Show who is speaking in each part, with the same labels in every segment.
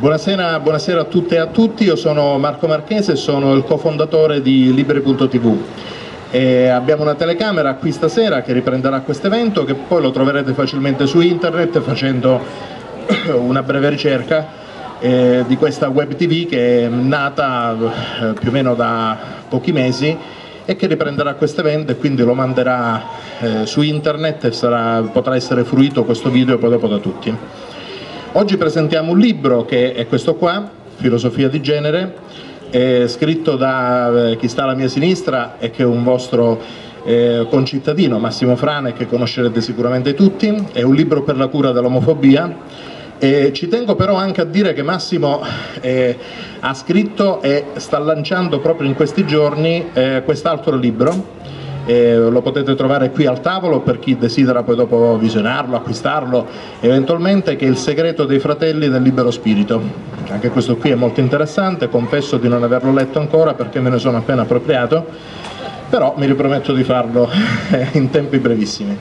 Speaker 1: Buonasera a tutte e a tutti, io sono Marco Marchese e sono il cofondatore di Liberi.tv. Abbiamo una telecamera qui stasera che riprenderà questo evento, che poi lo troverete facilmente su internet facendo una breve ricerca di questa web tv che è nata più o meno da pochi mesi e che riprenderà questo evento e quindi lo manderà su internet e potrà essere fruito questo video poi dopo da tutti. Oggi presentiamo un libro che è questo qua, Filosofia di genere, scritto da chi sta alla mia sinistra e che è un vostro concittadino, Massimo Frane, che conoscerete sicuramente tutti. È un libro per la cura dell'omofobia. Ci tengo però anche a dire che Massimo ha scritto e sta lanciando proprio in questi giorni quest'altro libro. Lo potete trovare qui al tavolo per chi desidera poi dopo visionarlo, acquistarlo eventualmente, che è Il segreto dei fratelli del libero spirito. Anche questo qui è molto interessante, confesso di non averlo letto ancora perché me ne sono appena appropriato, però mi riprometto di farlo in tempi brevissimi.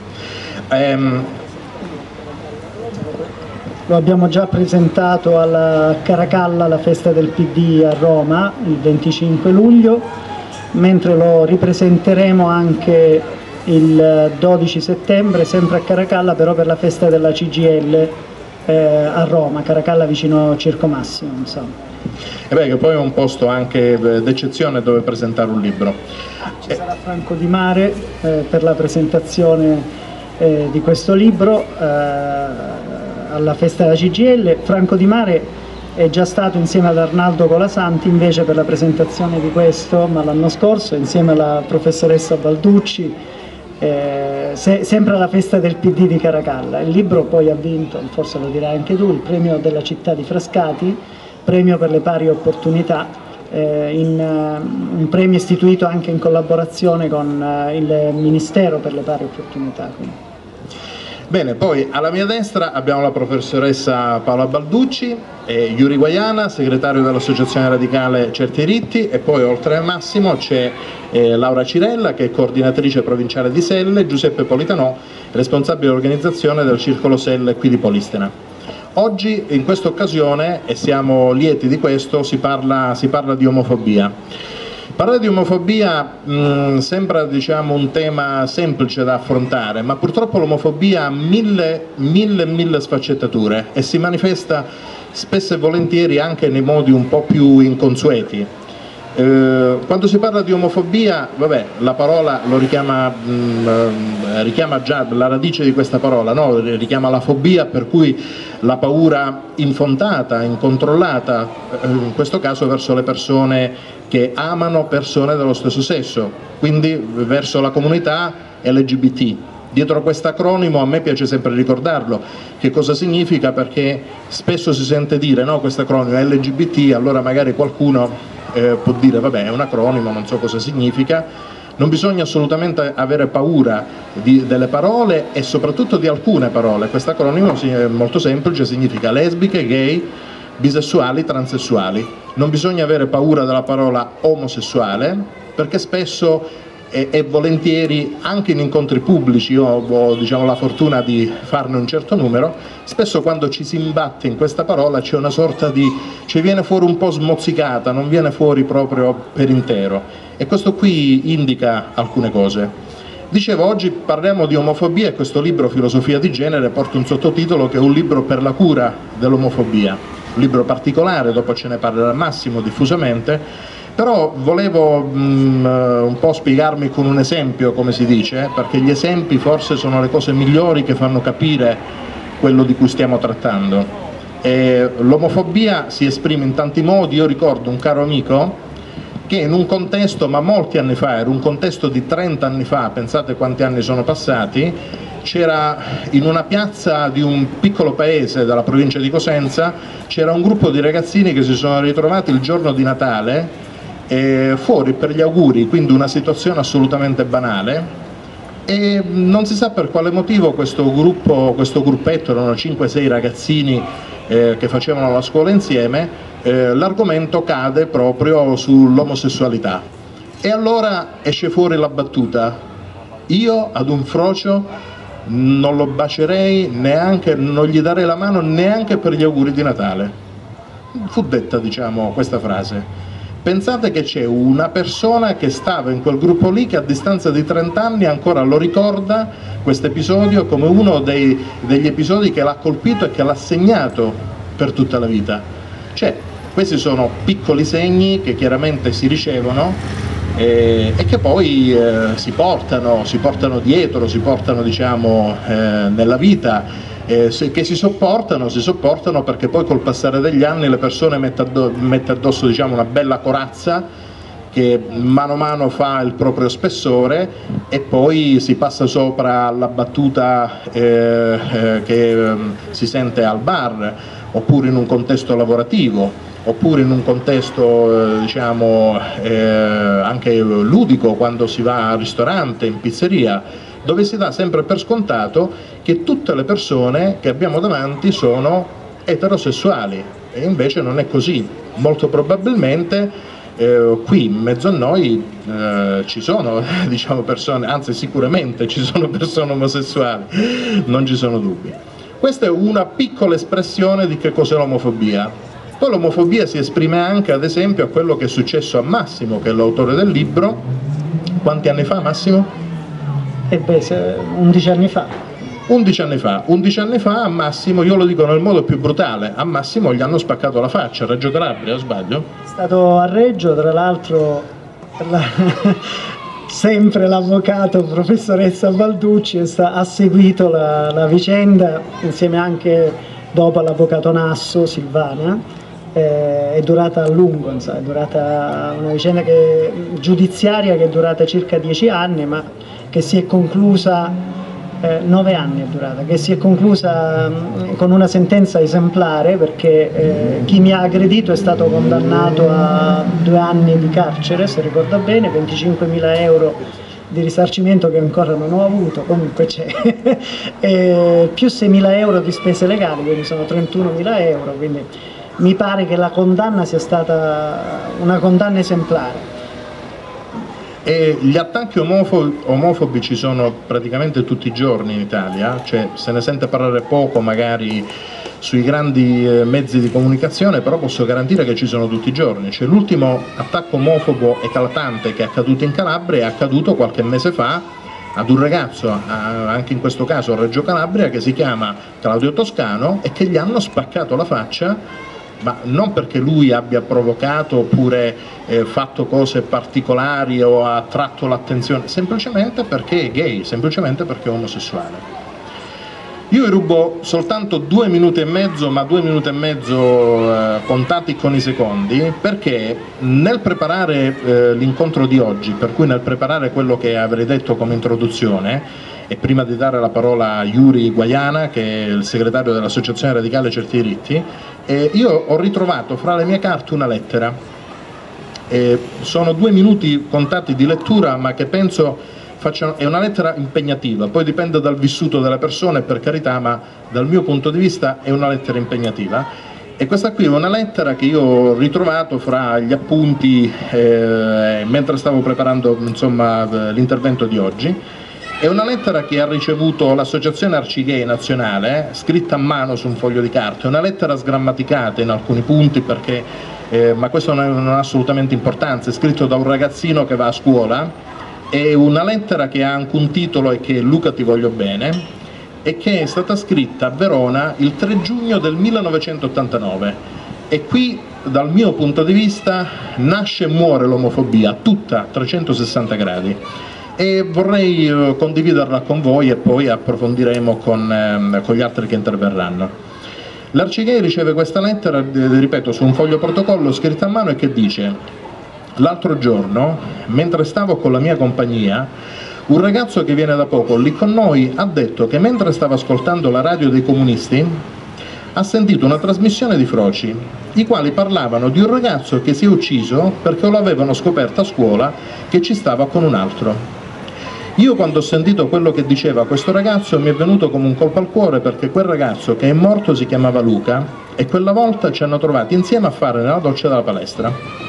Speaker 2: Lo abbiamo già presentato alla Caracalla, la festa del PD a Roma, il 25 luglio, mentre lo ripresenteremo anche il 12 settembre, sempre a Caracalla, però per la festa della CGIL a Roma, Caracalla vicino Circo Massimo, insomma.
Speaker 1: E beh, che poi è un posto anche d'eccezione dove presentare un libro.
Speaker 2: Ci sarà Franco Di Mare per la presentazione di questo libro alla festa della CGIL. Franco Di Mare è già stato insieme ad Arnaldo Colasanti invece per la presentazione di questo, ma l'anno scorso, insieme alla professoressa Balducci, sempre alla festa del PD di Caracalla. Il libro poi ha vinto, forse lo dirai anche tu, il premio della città di Frascati, premio per le pari opportunità, un premio istituito anche in collaborazione con il Ministero per le pari opportunità. Quindi.
Speaker 1: Bene, poi alla mia destra abbiamo la professoressa Paola Balducci, Yuri Guaiana, segretario dell'Associazione Radicale Certi Ritti, e poi oltre a Massimo c'è Laura Cirella, che è coordinatrice provinciale di Selle, Giuseppe Politanò, responsabile dell'organizzazione del Circolo Selle qui di Polistena. Oggi in questa occasione, e siamo lieti di questo, si parla di omofobia. Parlare di omofobia sembra, diciamo, un tema semplice da affrontare, ma purtroppo l'omofobia ha mille sfaccettature e si manifesta spesso e volentieri anche nei modi un po' più inconsueti. Quando si parla di omofobia, vabbè, la parola lo richiama già la radice di questa parola, no? Richiama la fobia, per cui la paura infondata, incontrollata, in questo caso verso le persone che amano persone dello stesso sesso, quindi verso la comunità LGBT. Dietro questo acronimo a me piace sempre ricordarlo, che cosa significa, perché spesso si sente dire no, questo acronimo è LGBT, allora magari qualcuno può dire vabbè è un acronimo, non so cosa significa. Non bisogna assolutamente avere paura delle parole e soprattutto di alcune parole. Questo acronimo è molto semplice, significa lesbiche, gay, bisessuali, transessuali. Non bisogna avere paura della parola omosessuale, perché spesso e volentieri anche in incontri pubblici, io ho, diciamo, la fortuna di farne un certo numero, spesso quando ci si imbatte in questa parola c'è una sorta di, ci viene fuori un po' smozzicata, non viene fuori proprio per intero, e questo qui indica alcune cose. Dicevo, oggi parliamo di omofobia e questo libro, Filosofia di genere, porta un sottotitolo che è un libro per la cura dell'omofobia, un libro particolare, dopo ce ne parlerà Massimo diffusamente. Però volevo un po' spiegarmi con un esempio, come si dice, perché gli esempi forse sono le cose migliori che fanno capire quello di cui stiamo trattando. L'omofobia si esprime in tanti modi. Io ricordo un caro amico che in un contesto, ma molti anni fa, era un contesto di 30 anni fa, pensate quanti anni sono passati, c'era in una piazza di un piccolo paese della provincia di Cosenza, c'era un gruppo di ragazzini che si sono ritrovati il giorno di Natale fuori per gli auguri, quindi una situazione assolutamente banale, e non si sa per quale motivo questo gruppetto, erano 5-6 ragazzini che facevano la scuola insieme, l'argomento cade proprio sull'omosessualità, e allora esce fuori la battuta: io ad un frocio non lo bacerei neanche, non gli darei la mano neanche per gli auguri di Natale. fu detta, diciamo, questa frase: pensate che c'è una persona che stava in quel gruppo lì che a distanza di 30 anni ancora lo ricorda questo episodio come uno degli episodi che l'ha colpito e che l'ha segnato per tutta la vita. Cioè, questi sono piccoli segni che chiaramente si ricevono e che poi si portano dietro, si portano, diciamo, nella vita. Che si sopportano perché poi col passare degli anni le persone mette addosso, diciamo, una bella corazza che mano a mano fa il proprio spessore e poi si passa sopra alla battuta che si sente al bar, oppure in un contesto lavorativo, oppure in un contesto diciamo anche ludico, quando si va al ristorante, in pizzeria, dove si dà sempre per scontato che tutte le persone che abbiamo davanti sono eterosessuali, e invece non è così. Molto probabilmente qui in mezzo a noi ci sono, diciamo, persone, anzi sicuramente ci sono persone omosessuali, non ci sono dubbi. Questa è una piccola espressione di che cos'è l'omofobia. Poi l'omofobia si esprime anche, ad esempio, a quello che è successo a Massimo, che è l'autore del libro. Quanti anni fa, Massimo?
Speaker 2: 11 anni fa.
Speaker 1: 11 anni fa a Massimo, io lo dico nel modo più brutale, a Massimo gli hanno spaccato la faccia a Reggio Calabria, o sbaglio?
Speaker 2: È stato a Reggio, tra l'altro sempre l'avvocato professoressa Balducci ha seguito la vicenda insieme anche dopo all'avvocato Nasso, Silvana. È durata a lungo, insomma, è durata una vicenda giudiziaria che è durata circa 10 anni, ma che si è conclusa, 9 anni è durata, che si è conclusa con una sentenza esemplare, perché chi mi ha aggredito è stato condannato a 2 anni di carcere, se ricordo bene, 25.000 euro di risarcimento che ancora non ho avuto, comunque c'è, più 6.000 euro di spese legali, quindi sono 31.000 euro, quindi mi pare che la condanna sia stata una condanna esemplare.
Speaker 1: E gli attacchi omofobi ci sono praticamente tutti i giorni in Italia, cioè se ne sente parlare poco magari sui grandi mezzi di comunicazione, però posso garantire che ci sono tutti i giorni. Cioè, l'ultimo attacco omofobo eclatante che è accaduto in Calabria è accaduto qualche mese fa ad un ragazzo, anche in questo caso a Reggio Calabria, che si chiama Claudio Toscano, e che gli hanno spaccato la faccia, ma non perché lui abbia provocato oppure fatto cose particolari o ha attratto l'attenzione, semplicemente perché è gay, semplicemente perché è omosessuale. Io vi rubo soltanto 2 minuti e mezzo, ma 2 minuti e mezzo contati con i secondi, perché nel preparare l'incontro di oggi, per cui nel preparare quello che avrei detto come introduzione, e prima di dare la parola a Yuri Guaiana, che è il segretario dell'Associazione Radicale Certi Diritti, io ho ritrovato fra le mie carte una lettera. Sono 2 minuti contati di lettura, ma che penso è una lettera impegnativa, poi dipende dal vissuto della persona, e per carità, ma dal mio punto di vista è una lettera impegnativa. E questa qui è una lettera che io ho ritrovato fra gli appunti mentre stavo preparando, insomma, l'intervento di oggi. È una lettera che ha ricevuto l'Associazione Arcigay Nazionale, scritta a mano su un foglio di carta. È una lettera sgrammaticata in alcuni punti, perché, ma questo non ha assolutamente importanza, è scritto da un ragazzino che va a scuola. È una lettera che ha anche un titolo, e che è Luca ti voglio bene, e che è stata scritta a Verona il 3 giugno del 1989. E qui, dal mio punto di vista, nasce e muore l'omofobia, tutta a 360 gradi. E vorrei condividerla con voi e poi approfondiremo con gli altri che interverranno. L'Arcigay riceve questa lettera, ripeto, su un foglio protocollo scritta a mano, e che dice: l'altro giorno, mentre stavo con la mia compagnia, un ragazzo che viene da poco lì con noi ha detto che mentre stava ascoltando la radio dei comunisti ha sentito una trasmissione di Froci, i quali parlavano di un ragazzo che si è ucciso perché lo avevano scoperto a scuola che ci stava con un altro. Io, quando ho sentito quello che diceva questo ragazzo, mi è venuto come un colpo al cuore, perché quel ragazzo che è morto si chiamava Luca, e quella volta ci hanno trovati insieme a fare nella doccia della palestra.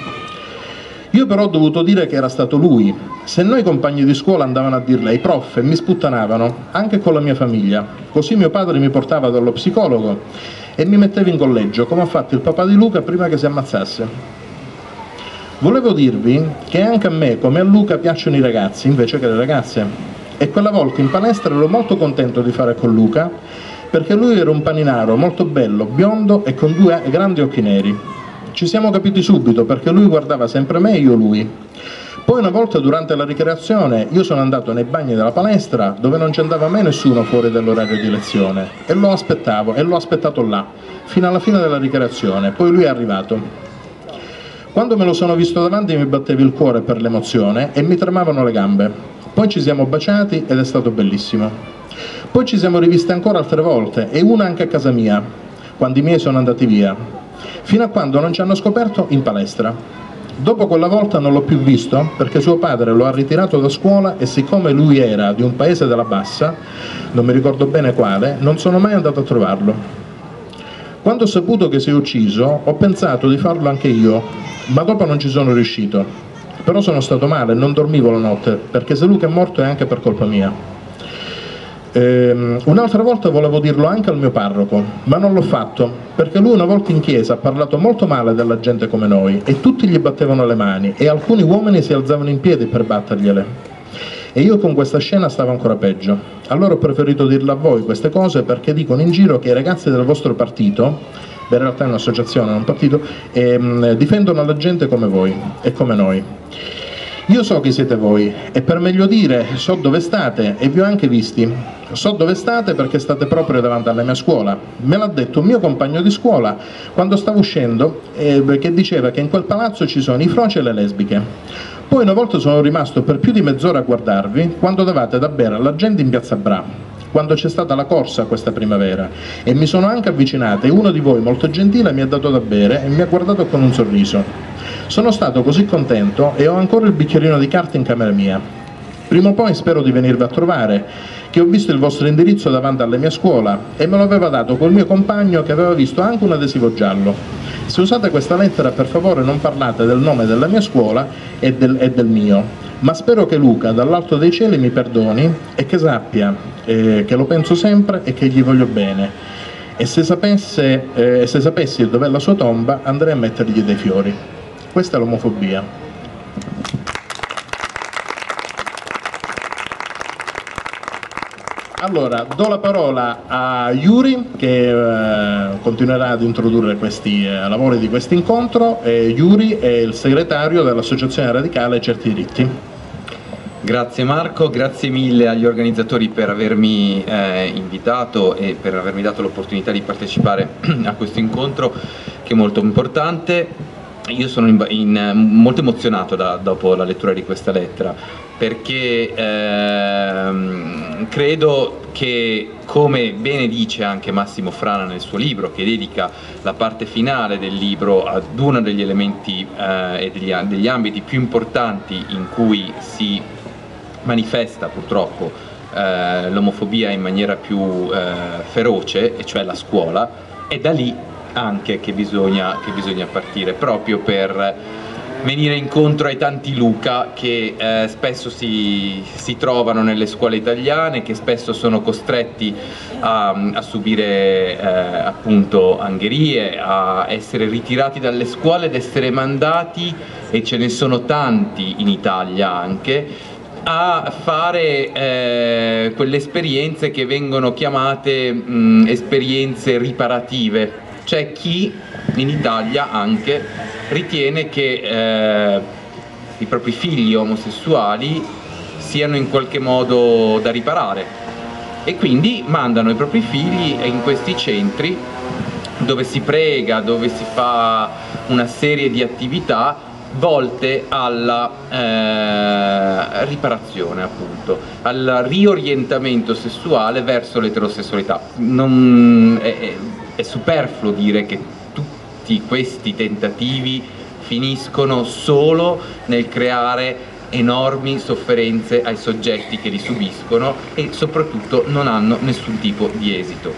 Speaker 1: Io però ho dovuto dire che era stato lui. Se noi compagni di scuola andavano a dirle ai prof e mi sputtanavano, anche con la mia famiglia. Così mio padre mi portava dallo psicologo e mi mettevo in collegio, come ha fatto il papà di Luca prima che si ammazzasse. Volevo dirvi che anche a me, come a Luca, piacciono i ragazzi invece che le ragazze. E quella volta in palestra ero molto contento di fare con Luca, perché lui era un paninaro molto bello, biondo e con 2 grandi occhi neri. Ci siamo capiti subito perché lui guardava sempre me e io lui. Poi una volta durante la ricreazione io sono andato nei bagni della palestra dove non ci andava mai nessuno fuori dall'orario di lezione e lo aspettavo e l'ho aspettato là, fino alla fine della ricreazione, poi lui è arrivato. Quando me lo sono visto davanti mi batteva il cuore per l'emozione e mi tremavano le gambe. Poi ci siamo baciati ed è stato bellissimo. Poi ci siamo rivisti ancora altre volte e una anche a casa mia, quando i miei sono andati via, fino a quando non ci hanno scoperto in palestra. Dopo quella volta non l'ho più visto perché suo padre lo ha ritirato da scuola e siccome lui era di un paese della Bassa, non mi ricordo bene quale, non sono mai andato a trovarlo. Quando ho saputo che si è ucciso ho pensato di farlo anche io, ma dopo non ci sono riuscito. Però sono stato male, non dormivo la notte, perché se Luca è morto è anche per colpa mia. Un'altra volta volevo dirlo anche al mio parroco, ma non l'ho fatto, perché lui una volta in chiesa ha parlato molto male della gente come noi e tutti gli battevano le mani e alcuni uomini si alzavano in piedi per battergliele. E io con questa scena stavo ancora peggio. Allora ho preferito dirle a voi queste cose perché dicono in giro che i ragazzi del vostro partito, in realtà è un'associazione, non un partito, difendono la gente come voi e come noi. Io so chi siete voi e per meglio dire so dove state e vi ho anche visti. So dove state perché state proprio davanti alla mia scuola. Me l'ha detto un mio compagno di scuola quando stavo uscendo che diceva che in quel palazzo ci sono i froci e le lesbiche. Poi una volta sono rimasto per più di mezz'ora a guardarvi quando davate da bere alla gente in piazza Bra, quando c'è stata la corsa questa primavera e mi sono anche avvicinato e uno di voi molto gentile mi ha dato da bere e mi ha guardato con un sorriso. Sono stato così contento e ho ancora il bicchierino di carta in camera mia. Prima o poi spero di venirvi a trovare, che ho visto il vostro indirizzo davanti alla mia scuola e me lo aveva dato col mio compagno che aveva visto anche un adesivo giallo. Se usate questa lettera per favore non parlate del nome della mia scuola e del mio, ma spero che Luca dall'alto dei cieli mi perdoni e che sappia che lo penso sempre e che gli voglio bene. E se sapessi dov'è la sua tomba andrei a mettergli dei fiori. Questa è l'omofobia. Allora, do la parola a Yuri che continuerà ad introdurre questi lavori di questo incontro. Yuri è il segretario dell'Associazione Radicale Certi Diritti.
Speaker 3: Grazie Marco, grazie mille agli organizzatori per avermi invitato e per avermi dato l'opportunità di partecipare a questo incontro che è molto importante. Io sono molto emozionato dopo la lettura di questa lettera perché credo che, come bene dice anche Massimo Frana nel suo libro, che dedica la parte finale del libro ad uno degli elementi e degli ambiti più importanti in cui si manifesta purtroppo l'omofobia in maniera più feroce, e cioè la scuola, è da lì anche che bisogna partire, proprio per venire incontro ai tanti Luca che spesso si trovano nelle scuole italiane, che spesso sono costretti a subire appunto angherie, a essere ritirati dalle scuole ed essere mandati, e ce ne sono tanti in Italia anche, a fare quelle esperienze che vengono chiamate esperienze riparative. C'è chi in Italia anche ritiene che i propri figli omosessuali siano in qualche modo da riparare e quindi mandano i propri figli in questi centri dove si prega, dove si fa una serie di attività volte alla riparazione, appunto, al riorientamento sessuale verso l'eterosessualità. È superfluo dire che tutti questi tentativi finiscono solo nel creare enormi sofferenze ai soggetti che li subiscono e soprattutto non hanno nessun tipo di esito.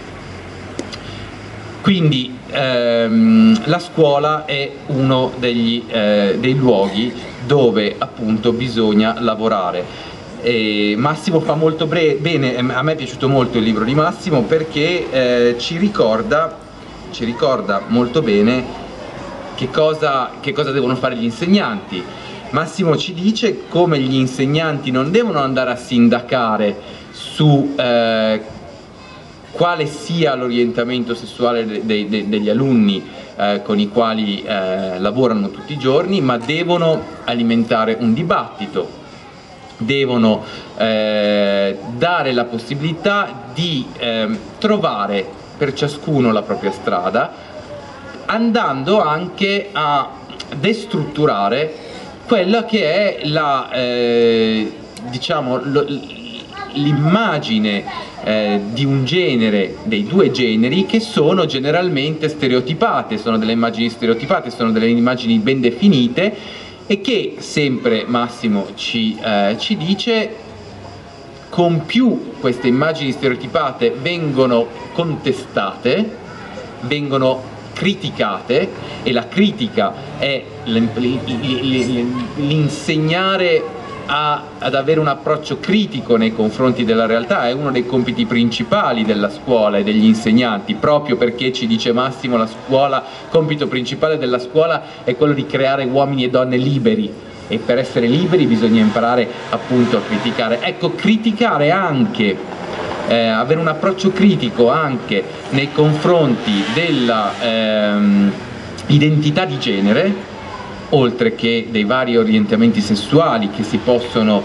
Speaker 3: Quindi la scuola è uno dei luoghi dove appunto bisogna lavorare. Massimo fa molto bene, a me è piaciuto molto il libro di Massimo perché ci ricorda ci ricorda molto bene che cosa devono fare gli insegnanti. Massimo ci dice come gli insegnanti non devono andare a sindacare su quale sia l'orientamento sessuale degli alunni con i quali lavorano tutti i giorni, ma devono alimentare un dibattito, devono dare la possibilità di trovare per ciascuno la propria strada, andando anche a destrutturare quella che è la diciamo l'immagine di un genere, dei due generi, che sono generalmente stereotipate, sono delle immagini stereotipate, sono delle immagini ben definite, e che sempre Massimo ci dice, con più queste immagini stereotipate vengono contestate, vengono criticate, e la critica è l'insegnare ad avere un approccio critico nei confronti della realtà. È uno dei compiti principali della scuola e degli insegnanti, proprio perché ci dice Massimo, il compito principale della scuola è quello di creare uomini e donne liberi, e per essere liberi bisogna imparare appunto a criticare. Ecco, criticare anche, avere un approccio critico anche nei confronti della identità di genere, oltre che dei vari orientamenti sessuali che si possono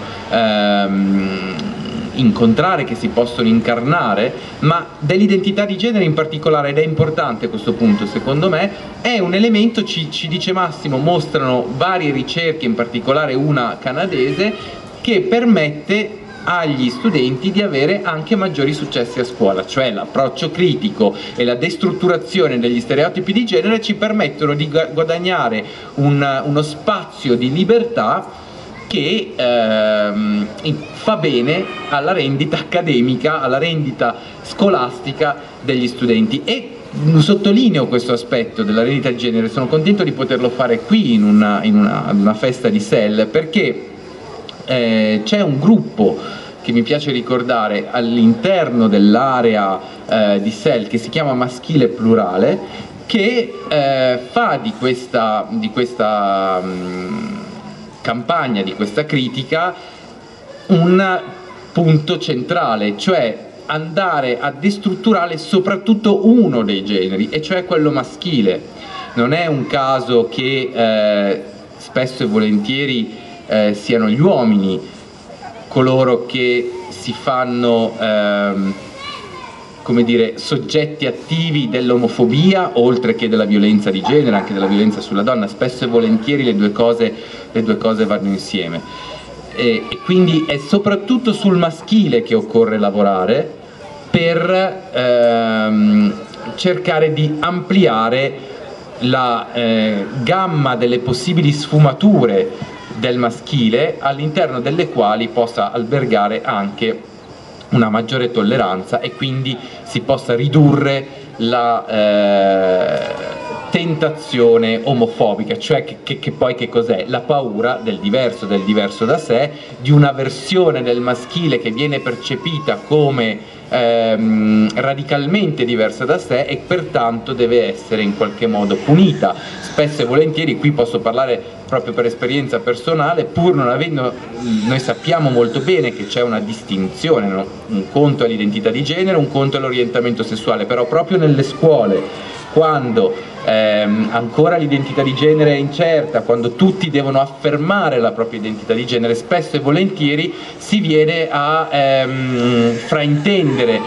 Speaker 3: incontrare, che si possono incarnare, ma dell'identità di genere in particolare. Ed è importante questo punto, secondo me, è un elemento, ci dice Massimo, mostrano varie ricerche, in particolare una canadese, che permette agli studenti di avere anche maggiori successi a scuola, cioè l'approccio critico e la destrutturazione degli stereotipi di genere ci permettono di guadagnare uno spazio di libertà che fa bene alla rendita accademica, alla rendita scolastica degli studenti. E sottolineo questo aspetto della rendita di genere, sono contento di poterlo fare qui in una festa di SEL, perché c'è un gruppo che mi piace ricordare all'interno dell'area di SEL, che si chiama Maschile Plurale, che fa di questa campagna, di questa critica, un punto centrale, cioè andare a destrutturare soprattutto uno dei generi, e cioè quello maschile. Non è un caso che spesso e volentieri siano gli uomini coloro che si fanno come dire, soggetti attivi dell'omofobia, oltre che della violenza di genere, anche della violenza sulla donna. Spesso e volentieri le due cose vanno insieme, e quindi è soprattutto sul maschile che occorre lavorare per cercare di ampliare la gamma delle possibili sfumature del maschile, all'interno delle quali possa albergare anche una maggiore tolleranza, e quindi si possa ridurre la tentazione omofobica, cioè che poi che cos'è? La paura del diverso da sé, di una versione del maschile che viene percepita come radicalmente diversa da sé, e pertanto deve essere in qualche modo punita. Spesso e volentieri, qui posso parlare proprio per esperienza personale, pur non avendo, noi sappiamo molto bene che c'è una distinzione, no? Un conto è l'identità di genere, un conto è l'orientamento sessuale, però proprio nelle scuole, quando ancora l'identità di genere è incerta, quando tutti devono affermare la propria identità di genere, spesso e volentieri si viene a fraintendere,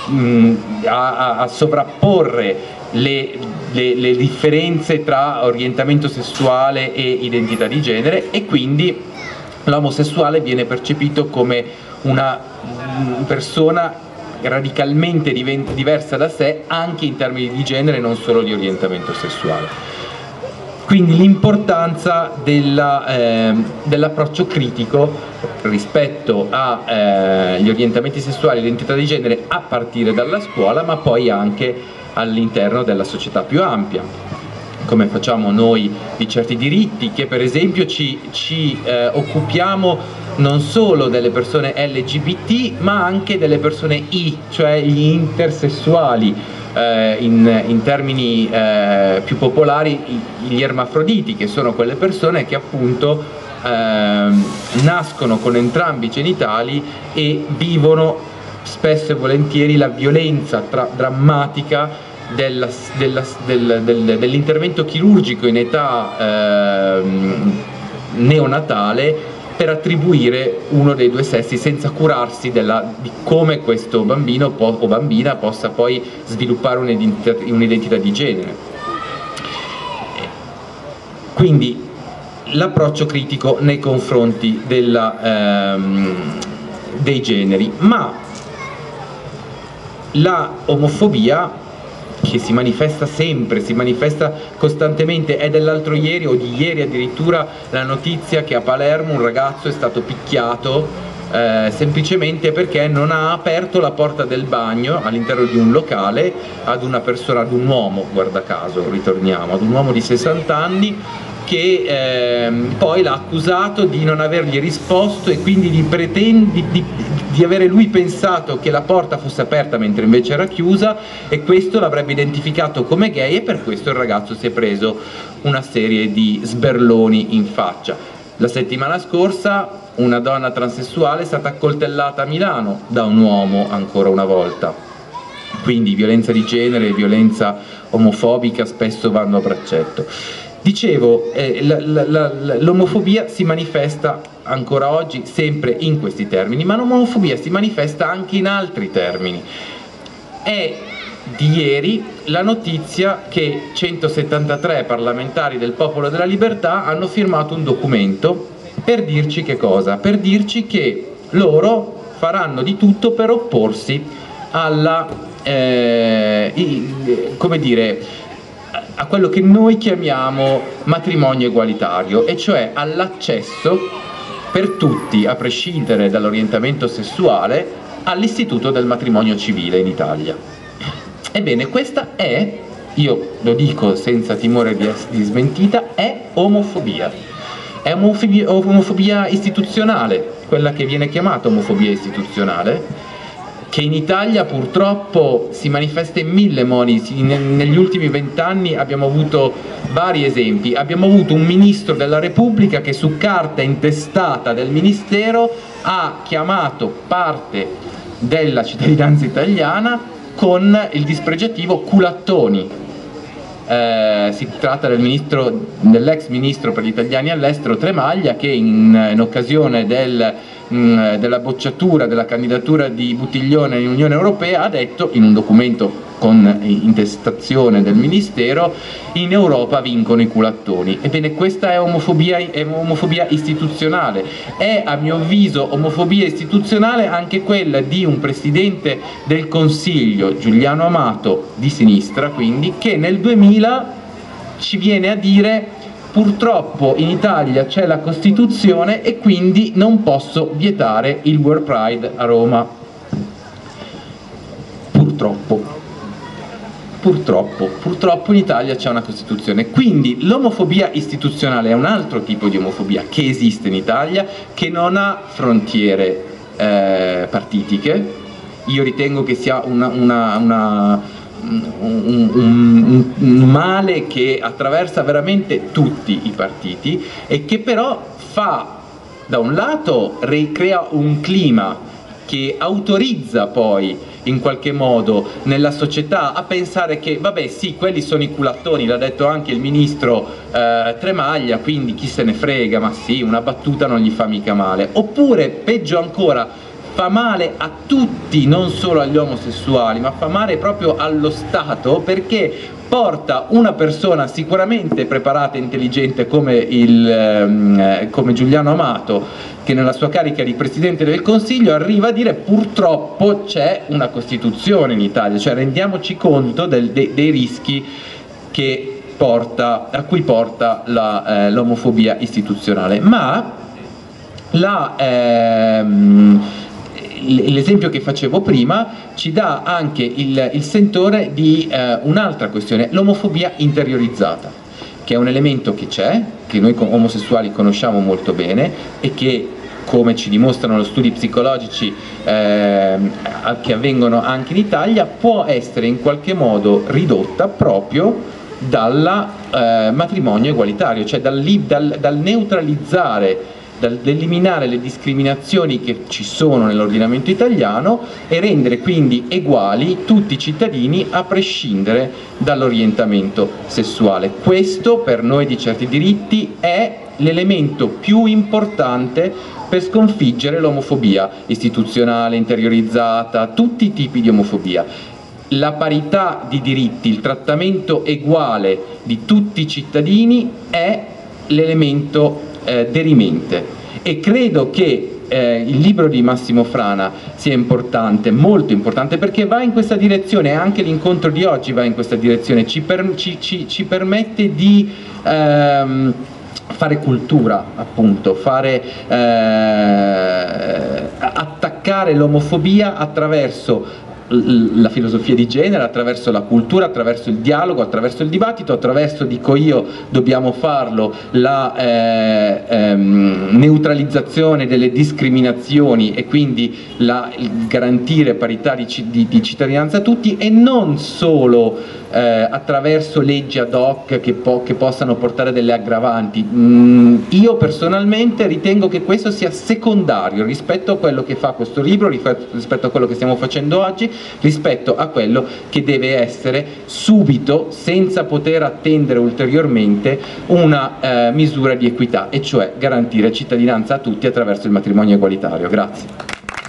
Speaker 3: a sovrapporre le differenze tra orientamento sessuale e identità di genere, e quindi l'omosessuale viene percepito come una persona radicalmente diversa da sé, anche in termini di genere, non solo di orientamento sessuale. Quindi l'importanza dell'approccio critico rispetto agli orientamenti sessuali e l'identità di genere, a partire dalla scuola, ma poi anche all'interno della società più ampia, come facciamo noi di certi diritti, che per esempio ci occupiamo non solo delle persone LGBT, ma anche delle persone I, cioè gli intersessuali, in termini più popolari gli ermafroditi, che sono quelle persone che appunto nascono con entrambi i genitali e vivono spesso e volentieri la violenza drammatica dell'intervento chirurgico in età neonatale per attribuire uno dei due sessi senza curarsi di come questo bambino o bambina possa poi sviluppare un'identità di genere. Quindi l'approccio critico nei confronti dei generi, ma la omofobia, che si manifesta sempre, si manifesta costantemente, è dell'altro ieri o di ieri addirittura la notizia che a Palermo un ragazzo è stato picchiato semplicemente perché non ha aperto la porta del bagno all'interno di un locale ad una persona, ad un uomo, guarda caso, ritorniamo, ad un uomo di 60 anni che poi l'ha accusato di non avergli risposto e quindi di avere lui pensato che la porta fosse aperta mentre invece era chiusa, e questo l'avrebbe identificato come gay, e per questo il ragazzo si è preso una serie di sberloni in faccia. La settimana scorsa una donna transessuale è stata accoltellata a Milano da un uomo ancora una volta. Quindi violenza di genere e violenza omofobica spesso vanno a braccetto. Dicevo, l'omofobia si manifesta ancora oggi sempre in questi termini, ma l'omofobia si manifesta anche in altri termini. È di ieri la notizia che 173 parlamentari del Popolo della Libertà hanno firmato un documento per dirci che cosa? Per dirci che loro faranno di tutto per opporsi alla, come dire, a quello che noi chiamiamo matrimonio egualitario, e cioè all'accesso per tutti, a prescindere dall'orientamento sessuale, all'istituto del matrimonio civile in Italia. Ebbene, questa è, io lo dico senza timore di smentita, è omofobia. È omofobia istituzionale, quella che viene chiamata omofobia istituzionale, che in Italia purtroppo si manifesta in mille modi. Negli ultimi 20 anni abbiamo avuto vari esempi. Abbiamo avuto un ministro della Repubblica che su carta intestata del ministero ha chiamato parte della cittadinanza italiana con il dispregiativo culattoni. Si tratta dell'ex ministro per gli italiani all'estero Tremaglia, che in occasione della bocciatura della candidatura di Buttiglione all'Unione Europea ha detto, in un documento con intestazione del Ministero: in Europa vincono i culattoni. Ebbene, questa è omofobia istituzionale. È, a mio avviso, omofobia istituzionale anche quella di un Presidente del Consiglio, Giuliano Amato, di sinistra quindi, che nel 2000 ci viene a dire: purtroppo in Italia c'è la Costituzione e quindi non posso vietare il World Pride a Roma. Purtroppo in Italia c'è una Costituzione. Quindi l'omofobia istituzionale è un altro tipo di omofobia che esiste in Italia, che non ha frontiere partitiche. Io ritengo che sia un male che attraversa veramente tutti i partiti, e che però fa, da un lato, crea un clima che autorizza poi in qualche modo nella società a pensare che vabbè sì, quelli sono i culattoni, l'ha detto anche il ministro Tremaglia, quindi chi se ne frega, ma sì, una battuta non gli fa mica male. Oppure, peggio ancora, fa male a tutti, non solo agli omosessuali, ma fa male proprio allo Stato, perché porta una persona sicuramente preparata e intelligente come Giuliano Amato, che nella sua carica di Presidente del Consiglio arriva a dire: purtroppo c'è una Costituzione in Italia. Cioè, rendiamoci conto dei rischi a cui porta l'omofobia istituzionale. Ma l'esempio che facevo prima ci dà anche il sentore di un'altra questione: l'omofobia interiorizzata, che è un elemento che c'è, che noi omosessuali conosciamo molto bene e che come ci dimostrano studi psicologici che avvengono anche in Italia, può essere in qualche modo ridotta proprio dal matrimonio egualitario, cioè dal neutralizzare, dall'eliminare le discriminazioni che ci sono nell'ordinamento italiano e rendere quindi eguali tutti i cittadini a prescindere dall'orientamento sessuale. Questo per noi di Certi Diritti è l'elemento più importante per sconfiggere l'omofobia istituzionale, interiorizzata, tutti i tipi di omofobia. La parità di diritti, il trattamento eguale di tutti i cittadini è l'elemento derimente, e credo che il libro di Massimo Frana sia importante, molto importante, perché va in questa direzione, anche l'incontro di oggi va in questa direzione, ci permette di fare cultura, appunto, attaccare l'omofobia attraverso la filosofia di genere, attraverso la cultura, attraverso il dialogo, attraverso il dibattito, attraverso, dico io, dobbiamo farlo, la neutralizzazione delle discriminazioni e quindi il garantire parità di cittadinanza a tutti, e non solo attraverso leggi ad hoc che possano portare delle aggravanti. Io personalmente ritengo che questo sia secondario rispetto a quello che fa questo libro, rispetto a quello che stiamo facendo oggi, rispetto a quello che deve essere subito, senza poter attendere ulteriormente, una misura di equità, e cioè garantire cittadinanza a tutti attraverso il matrimonio egualitario. Grazie.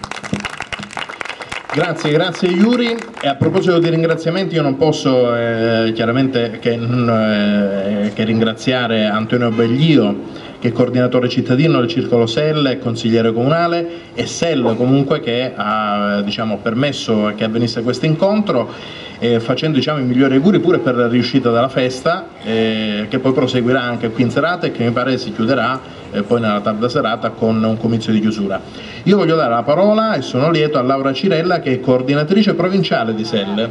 Speaker 1: Grazie Yuri, e a proposito di ringraziamenti io non posso chiaramente che ringraziare Antonio Beglio, che è coordinatore cittadino del Circolo SEL e consigliere comunale, e SEL comunque che ha permesso che avvenisse questo incontro, facendo i migliori auguri pure per la riuscita della festa, che poi proseguirà anche qui in serata e che mi pare si chiuderà poi nella tarda serata con un comizio di chiusura. Io voglio dare la parola, e sono lieto, a Laura Cirella, che è coordinatrice provinciale di SEL.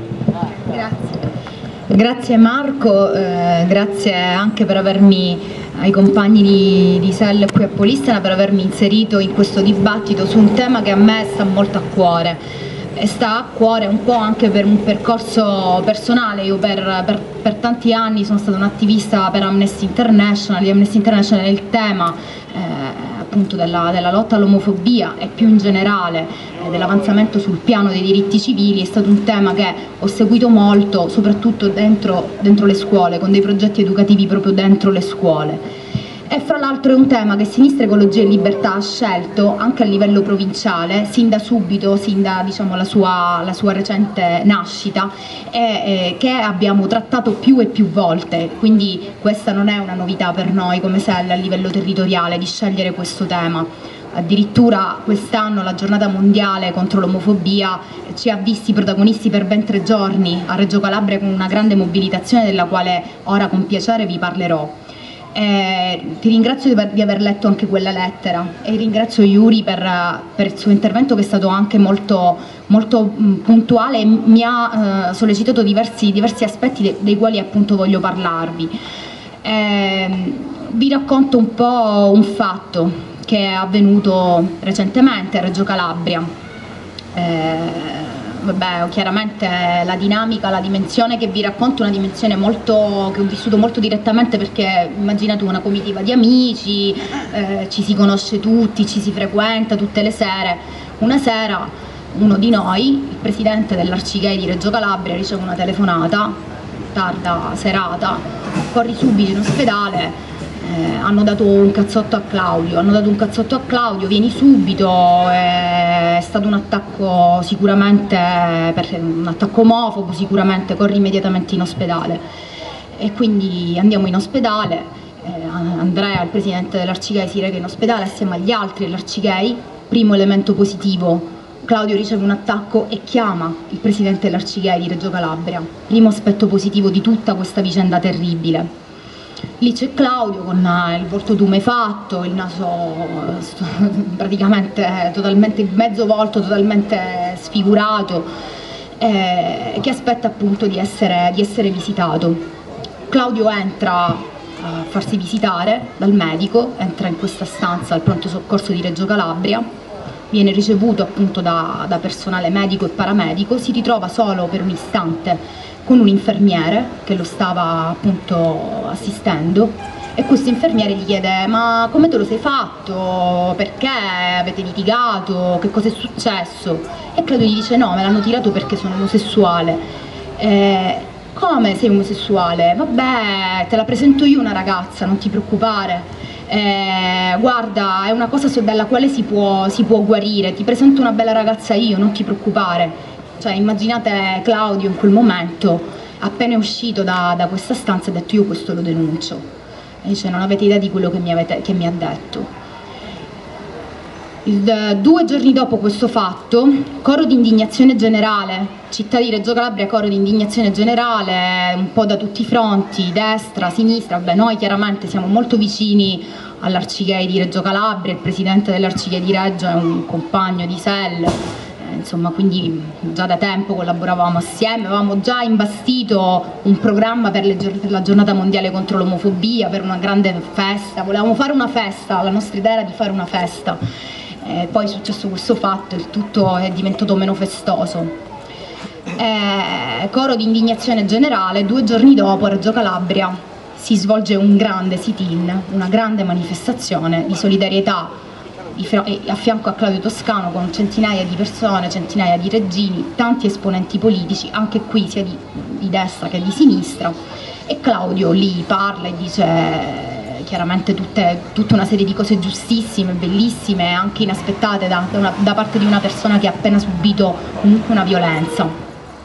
Speaker 4: Grazie Marco, grazie anche per ai compagni di SEL qui a Polistena, per avermi inserito in questo dibattito su un tema che a me sta molto a cuore, e sta a cuore un po' anche per un percorso personale. Io per tanti anni sono stata un'attivista per Amnesty International, il tema appunto della lotta all'omofobia e più in generale dell'avanzamento sul piano dei diritti civili è stato un tema che ho seguito molto, soprattutto dentro le scuole, con dei progetti educativi proprio dentro le scuole. E fra l'altro è un tema che Sinistra, Ecologia e Libertà ha scelto anche a livello provinciale, sin da subito, sin da la sua recente nascita, e che abbiamo trattato più e più volte, quindi questa non è una novità per noi come SEL a livello territoriale di scegliere questo tema. Addirittura quest'anno la giornata mondiale contro l'omofobia ci ha visti protagonisti per ben 3 giorni a Reggio Calabria, con una grande mobilitazione della quale ora con piacere vi parlerò. Ti ringrazio di aver letto anche quella lettera, e ringrazio Yuri per il suo intervento, che è stato anche molto puntuale e mi ha sollecitato diversi aspetti dei quali appunto voglio parlarvi. Vi racconto un po' un fatto che è avvenuto recentemente a Reggio Calabria. Vabbè, chiaramente la dinamica, la dimensione che vi racconto è una dimensione che ho vissuto molto direttamente, perché immaginate una comitiva di amici, ci si conosce tutti, ci si frequenta tutte le sere. Una sera uno di noi, il presidente dell'Arcigay di Reggio Calabria, riceve una telefonata, tarda serata: corri subito in ospedale, hanno dato un cazzotto a Claudio, vieni subito. È stato un attacco sicuramente, un attacco omofobo sicuramente, corri immediatamente in ospedale. E quindi andiamo in ospedale, Andrea, il presidente dell'Arcigay, si reca in ospedale assieme agli altri dell'Arcigay. Primo elemento positivo: Claudio riceve un attacco e chiama il presidente dell'Arcigay di Reggio Calabria. Primo aspetto positivo di tutta questa vicenda terribile. Lì c'è Claudio con il volto tumefatto, il naso praticamente totalmente mezzo volto, totalmente sfigurato, che aspetta appunto di essere visitato. Claudio entra farsi visitare dal medico, entra in questa stanza al pronto soccorso di Reggio Calabria, viene ricevuto appunto da personale medico e paramedico, si ritrova solo per un istante con un infermiere che lo stava appunto assistendo, e questo infermiere gli chiede: ma come te lo sei fatto? Perché avete litigato? Che cosa è successo? E Claudio gli dice: no, me l'hanno tirato perché sono omosessuale. Come sei omosessuale? Vabbè, te la presento io una ragazza, non ti preoccupare. Guarda, è una cosa dalla quale si può guarire, ti presento una bella ragazza io, non ti preoccupare. Cioè, immaginate Claudio in quel momento, appena è uscito da questa stanza, ha detto: io questo lo denuncio. E dice: non avete idea di quello che mi ha detto. 2 giorni dopo questo fatto, coro di indignazione generale, città di Reggio Calabria, coro di indignazione generale, un po' da tutti i fronti, destra, sinistra. Beh, noi chiaramente siamo molto vicini all'Arcigay di Reggio Calabria, il presidente dell'Arcigay di Reggio è un compagno di SEL, insomma, quindi già da tempo collaboravamo assieme, avevamo già imbastito un programma per la giornata mondiale contro l'omofobia, per una grande festa, volevamo fare una festa, la nostra idea era di fare una festa. Poi è successo questo fatto, il tutto è diventato meno festoso. Coro di indignazione generale, 2 giorni dopo a Reggio Calabria si svolge un grande sit-in, una grande manifestazione di solidarietà a fianco a Claudio Toscano, con centinaia di persone, centinaia di reggini, tanti esponenti politici, anche qui sia di destra che di sinistra, e Claudio lì parla e dice chiaramente tutta una serie di cose giustissime, bellissime, anche inaspettate da parte di una persona che ha appena subito comunque una violenza.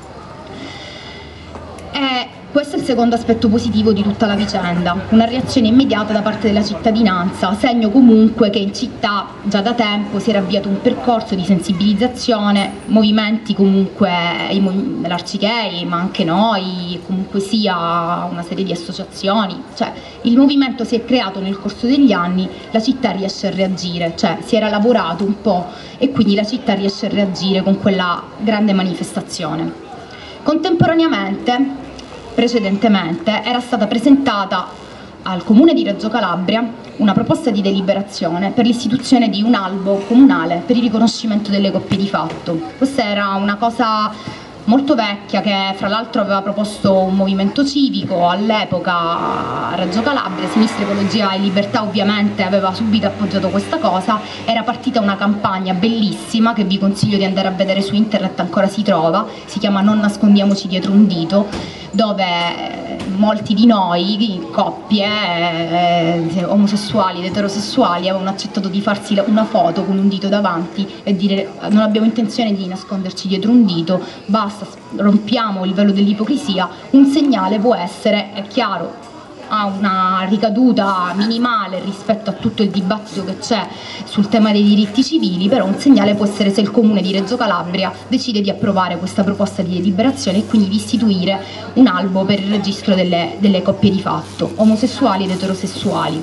Speaker 4: Questo è il secondo aspetto positivo di tutta la vicenda, una reazione immediata da parte della cittadinanza, segno comunque che in città già da tempo si era avviato un percorso di sensibilizzazione, movimenti comunque, l'Arcigay, ma anche noi, comunque sia una serie di associazioni, cioè il movimento si è creato nel corso degli anni, la città riesce a reagire, cioè si era lavorato un po' e quindi la città riesce a reagire con quella grande manifestazione. Contemporaneamente, precedentemente, era stata presentata al Comune di Reggio Calabria una proposta di deliberazione per l'istituzione di un albo comunale per il riconoscimento delle coppie di fatto. Questa era una cosa molto vecchia che fra l'altro aveva proposto un movimento civico all'epoca a Reggio Calabria, Sinistra, Ecologia e Libertà ovviamente aveva subito appoggiato questa cosa. Era partita una campagna bellissima che vi consiglio di andare a vedere su internet, ancora si trova, si chiama Non nascondiamoci dietro un dito, dove molti di noi, coppie omosessuali ed eterosessuali, avevano accettato di farsi una foto con un dito davanti e dire: non abbiamo intenzione di nasconderci dietro un dito, basta, rompiamo il velo dell'ipocrisia. Un segnale può essere, è chiaro, ha una ricaduta minimale rispetto a tutto il dibattito che c'è sul tema dei diritti civili, però un segnale può essere se il Comune di Reggio Calabria decide di approvare questa proposta di deliberazione e quindi di istituire un albo per il registro delle coppie di fatto, omosessuali ed eterosessuali.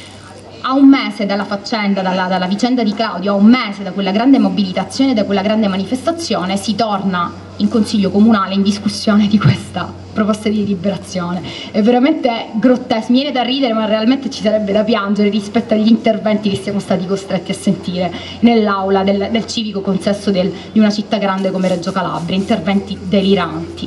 Speaker 4: A un mese dalla faccenda, dalla vicenda di Claudio, a un mese da quella grande mobilitazione, da quella grande manifestazione, si torna in Consiglio Comunale in discussione di questa proposta di deliberazione. È veramente grottesco, mi viene da ridere, ma realmente ci sarebbe da piangere rispetto agli interventi che siamo stati costretti a sentire nell'aula del civico consesso di una città grande come Reggio Calabria, interventi deliranti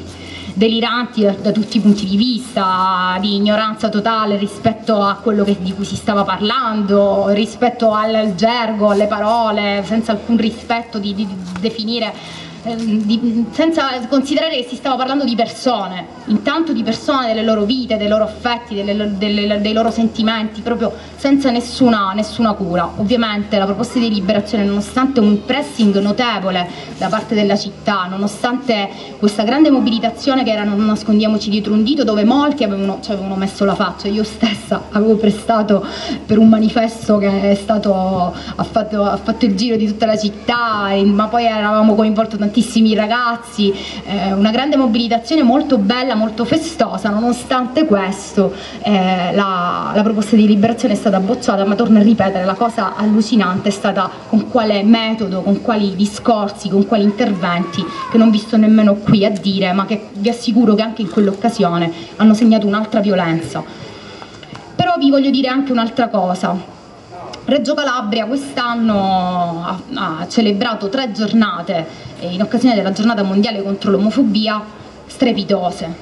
Speaker 4: da tutti i punti di vista, di ignoranza totale rispetto a quello di cui si stava parlando, rispetto al gergo, alle parole, senza alcun rispetto di definire, senza considerare che si stava parlando di persone, intanto di persone, delle loro vite, dei loro affetti, dei loro sentimenti, proprio senza nessuna cura. Ovviamente la proposta di liberazione, nonostante un pressing notevole da parte della città, nonostante questa grande mobilitazione che era Non nascondiamoci dietro un dito, dove molti ci avevano messo la faccia, io stessa avevo prestato per un manifesto che ha fatto il giro di tutta la città, ma poi eravamo coinvolti tantissimi ragazzi, una grande mobilitazione molto bella, molto festosa. Nonostante questo la proposta di liberazione è stata bocciata, ma torno a ripetere, la cosa allucinante è stata con quale metodo, con quali discorsi, con quali interventi, che non vi sto nemmeno qui a dire, ma che vi assicuro che anche in quell'occasione hanno segnato un'altra violenza. Però vi voglio dire anche un'altra cosa. Reggio Calabria quest'anno ha celebrato 3 giornate in occasione della giornata mondiale contro l'omofobia strepitose.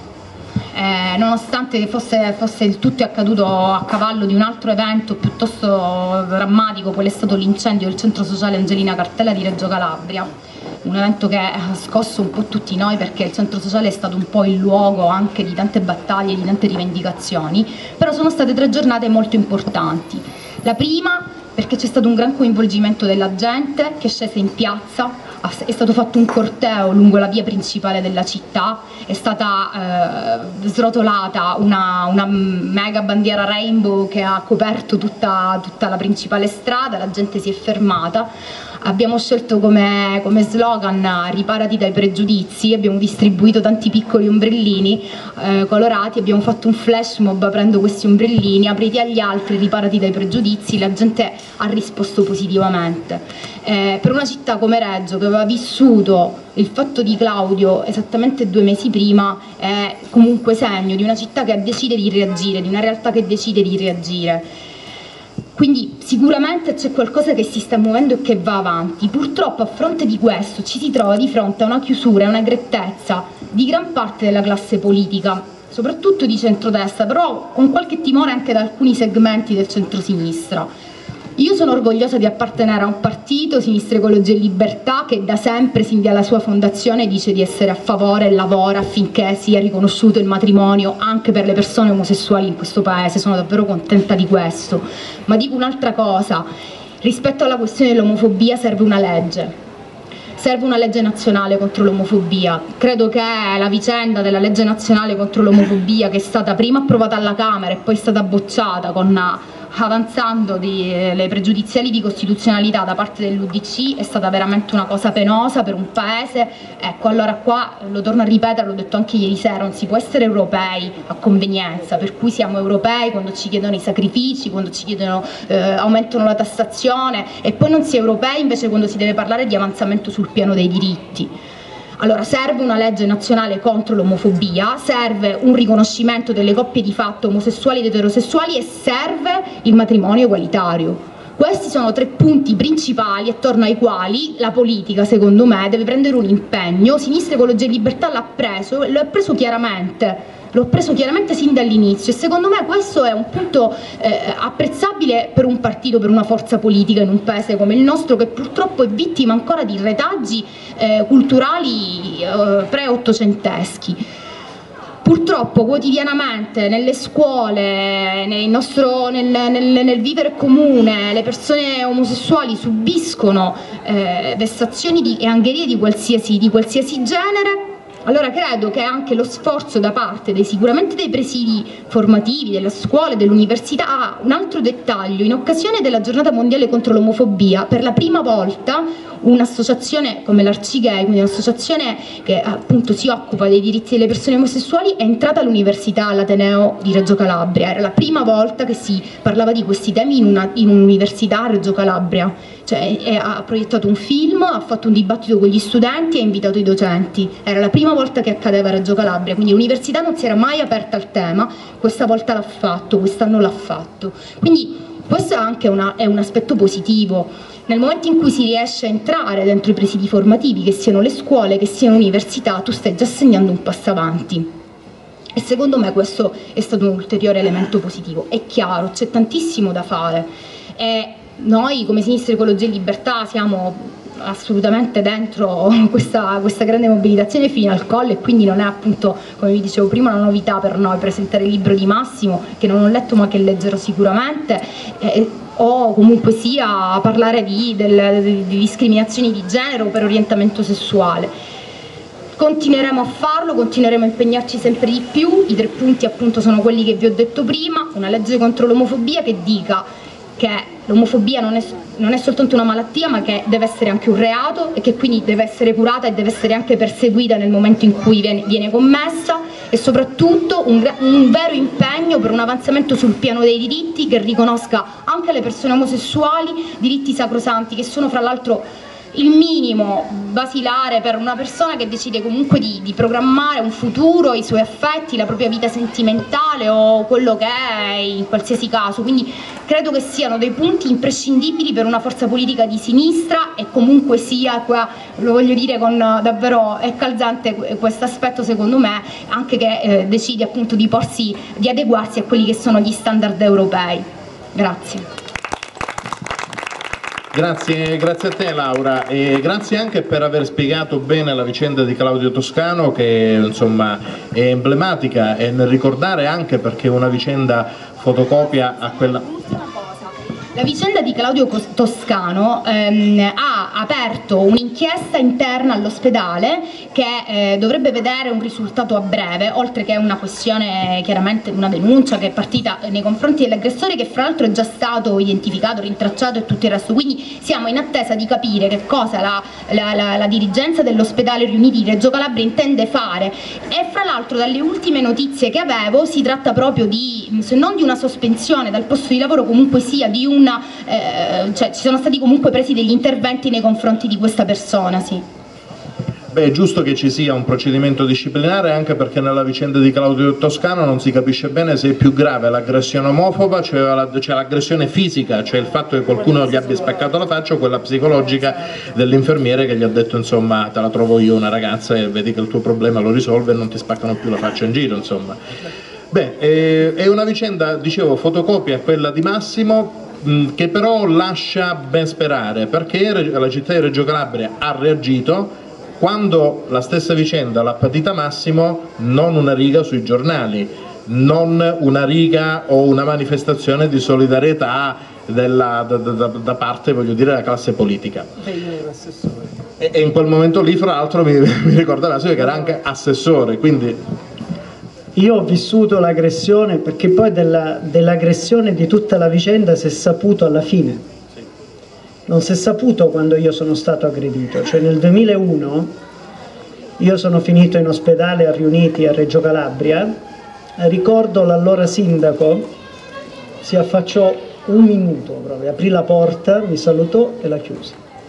Speaker 4: Nonostante fosse il tutto accaduto a cavallo di un altro evento piuttosto drammatico, qual è stato l'incendio del centro sociale Angelina Cartella di Reggio Calabria, un evento che ha scosso un po' tutti noi perché il centro sociale è stato un po' il luogo anche di tante battaglie, di tante rivendicazioni, però sono state 3 giornate molto importanti. La prima perché c'è stato un gran coinvolgimento della gente che è scesa in piazza, è stato fatto un corteo lungo la via principale della città, è stata srotolata una mega bandiera rainbow che ha coperto tutta la principale strada, la gente si è fermata. Abbiamo scelto come slogan "Riparati dai pregiudizi", abbiamo distribuito tanti piccoli ombrellini colorati, abbiamo fatto un flash mob aprendo questi ombrellini: "Apriti agli altri, riparati dai pregiudizi". La gente ha risposto positivamente. Per una città come Reggio, che aveva vissuto il fatto di Claudio esattamente 2 mesi prima, è comunque segno di una città che decide di reagire, di una realtà che decide di reagire. Quindi sicuramente c'è qualcosa che si sta muovendo e che va avanti. Purtroppo a fronte di questo ci si trova di fronte a una chiusura e una grettezza di gran parte della classe politica, soprattutto di centrodestra, però con qualche timore anche da alcuni segmenti del centrosinistra. Io sono orgogliosa di appartenere a un partito, Sinistra Ecologia e Libertà, che da sempre, sin dalla sua fondazione, dice di essere a favore e lavora affinché sia riconosciuto il matrimonio anche per le persone omosessuali in questo paese. Sono davvero contenta di questo. Ma dico un'altra cosa: rispetto alla questione dell'omofobia serve una legge. Serve una legge nazionale contro l'omofobia. Credo che la vicenda della legge nazionale contro l'omofobia, che è stata prima approvata alla Camera e poi è stata bocciata avanzando le pregiudiziali di costituzionalità da parte dell'UDC, è stata veramente una cosa penosa per un paese. Ecco, allora qua lo torno a ripetere, l'ho detto anche ieri sera: non si può essere europei a convenienza, per cui siamo europei quando ci chiedono i sacrifici, quando ci chiedono aumentano la tassazione, e poi non si è europei invece quando si deve parlare di avanzamento sul piano dei diritti. Allora serve una legge nazionale contro l'omofobia, serve un riconoscimento delle coppie di fatto omosessuali ed eterosessuali e serve il matrimonio egualitario. Questi sono 3 punti principali attorno ai quali la politica, secondo me, deve prendere un impegno. Sinistra Ecologia e Libertà l'ha preso, e lo ha preso chiaramente. L'ho preso chiaramente sin dall'inizio e secondo me questo è un punto apprezzabile per un partito, per una forza politica in un paese come il nostro, che purtroppo è vittima ancora di retaggi culturali pre-ottocenteschi. Purtroppo quotidianamente nelle scuole, nel vivere comune, le persone omosessuali subiscono vessazioni e angherie di qualsiasi genere. Allora credo che anche lo sforzo da parte sicuramente dei presidi formativi, della scuola e dell'università ha un altro dettaglio. In occasione della giornata mondiale contro l'omofobia, per la prima volta un'associazione come l'Arcigay, quindi un'associazione che appunto si occupa dei diritti delle persone omosessuali, è entrata all'università, all'Ateneo di Reggio Calabria. Era la prima volta che si parlava di questi temi in un'università a Reggio Calabria. Cioè, ha proiettato un film, ha fatto un dibattito con gli studenti e ha invitato i docenti. Era la prima volta che accadeva a Reggio Calabria, quindi l'università non si era mai aperta al tema, questa volta l'ha fatto, quest'anno l'ha fatto. Quindi questo è anche è un aspetto positivo. Nel momento in cui si riesce a entrare dentro i presidi formativi, che siano le scuole, che siano l'università, tu stai già segnando un passo avanti. E secondo me questo è stato un ulteriore elemento positivo. È chiaro, c'è tantissimo da fare. Noi come Sinistra Ecologia e Libertà siamo assolutamente dentro questa grande mobilitazione fino al collo, e quindi non è, appunto, come vi dicevo prima, una novità per noi presentare il libro di Massimo, che non ho letto ma che leggerò sicuramente, o comunque sia parlare di discriminazioni di genere o per orientamento sessuale. Continueremo a farlo, continueremo a impegnarci sempre di più. I 3 punti appunto sono quelli che vi ho detto prima: una legge contro l'omofobia che dica che l'omofobia non è soltanto una malattia, ma che deve essere anche un reato e che quindi deve essere curata e deve essere anche perseguita nel momento in cui viene commessa, e soprattutto un vero impegno per un avanzamento sul piano dei diritti che riconosca anche alle persone omosessuali diritti sacrosanti, che sono fra l'altro il minimo basilare per una persona che decide comunque di programmare un futuro, i suoi affetti, la propria vita sentimentale o quello che è in qualsiasi caso. Quindi credo che siano dei punti imprescindibili per una forza politica di sinistra, e comunque sia, qua lo voglio dire con davvero è calzante questo aspetto, secondo me, anche che decide appunto di adeguarsi a quelli che sono gli standard europei. Grazie.
Speaker 1: Grazie a te Laura, e grazie anche per aver spiegato bene la vicenda di Claudio Toscano, che insomma è emblematica, e nel ricordare anche perché una vicenda fotocopia a quella...
Speaker 4: La vicenda di Claudio Toscano ha aperto un'inchiesta interna all'ospedale che dovrebbe vedere un risultato a breve, oltre che una questione, chiaramente una denuncia che è partita nei confronti dell'aggressore, che fra l'altro è già stato identificato, rintracciato e tutto il resto. Quindi siamo in attesa di capire che cosa la dirigenza dell'ospedale Riuniti di Reggio Calabria intende fare, e fra l'altro dalle ultime notizie che avevo si tratta proprio di, se non di una sospensione dal posto di lavoro, comunque sia di cioè ci sono stati comunque presi degli interventi nei confronti di questa persona, sì.
Speaker 1: Beh, è giusto che ci sia un procedimento disciplinare, anche perché nella vicenda di Claudio Toscano non si capisce bene se è più grave l'aggressione omofoba, cioè l'aggressione fisica, cioè il fatto che qualcuno gli abbia spaccato la faccia, o quella psicologica dell'infermiere che gli ha detto insomma te la trovo io una ragazza e vedi che il tuo problema lo risolve e non ti spaccano più la faccia in giro, insomma. Beh, è una vicenda, dicevo, fotocopia quella di Massimo, che però lascia ben sperare, perché la città di Reggio Calabria ha reagito quando la stessa vicenda l'ha patita Massimo, non una riga sui giornali, non una riga o una manifestazione di solidarietà da parte, voglio dire, della classe politica. E in quel momento lì, fra l'altro, mi ricorda Massimo che era anche assessore, quindi...
Speaker 2: Io ho vissuto l'aggressione, perché poi dell'aggressione di tutta la vicenda si è saputo alla fine. Non si è saputo quando io sono stato aggredito, cioè nel 2001 io sono finito in ospedale a Riuniti a Reggio Calabria, ricordo l'allora sindaco si affacciò un minuto, proprio, aprì la porta, mi salutò e la chiuse.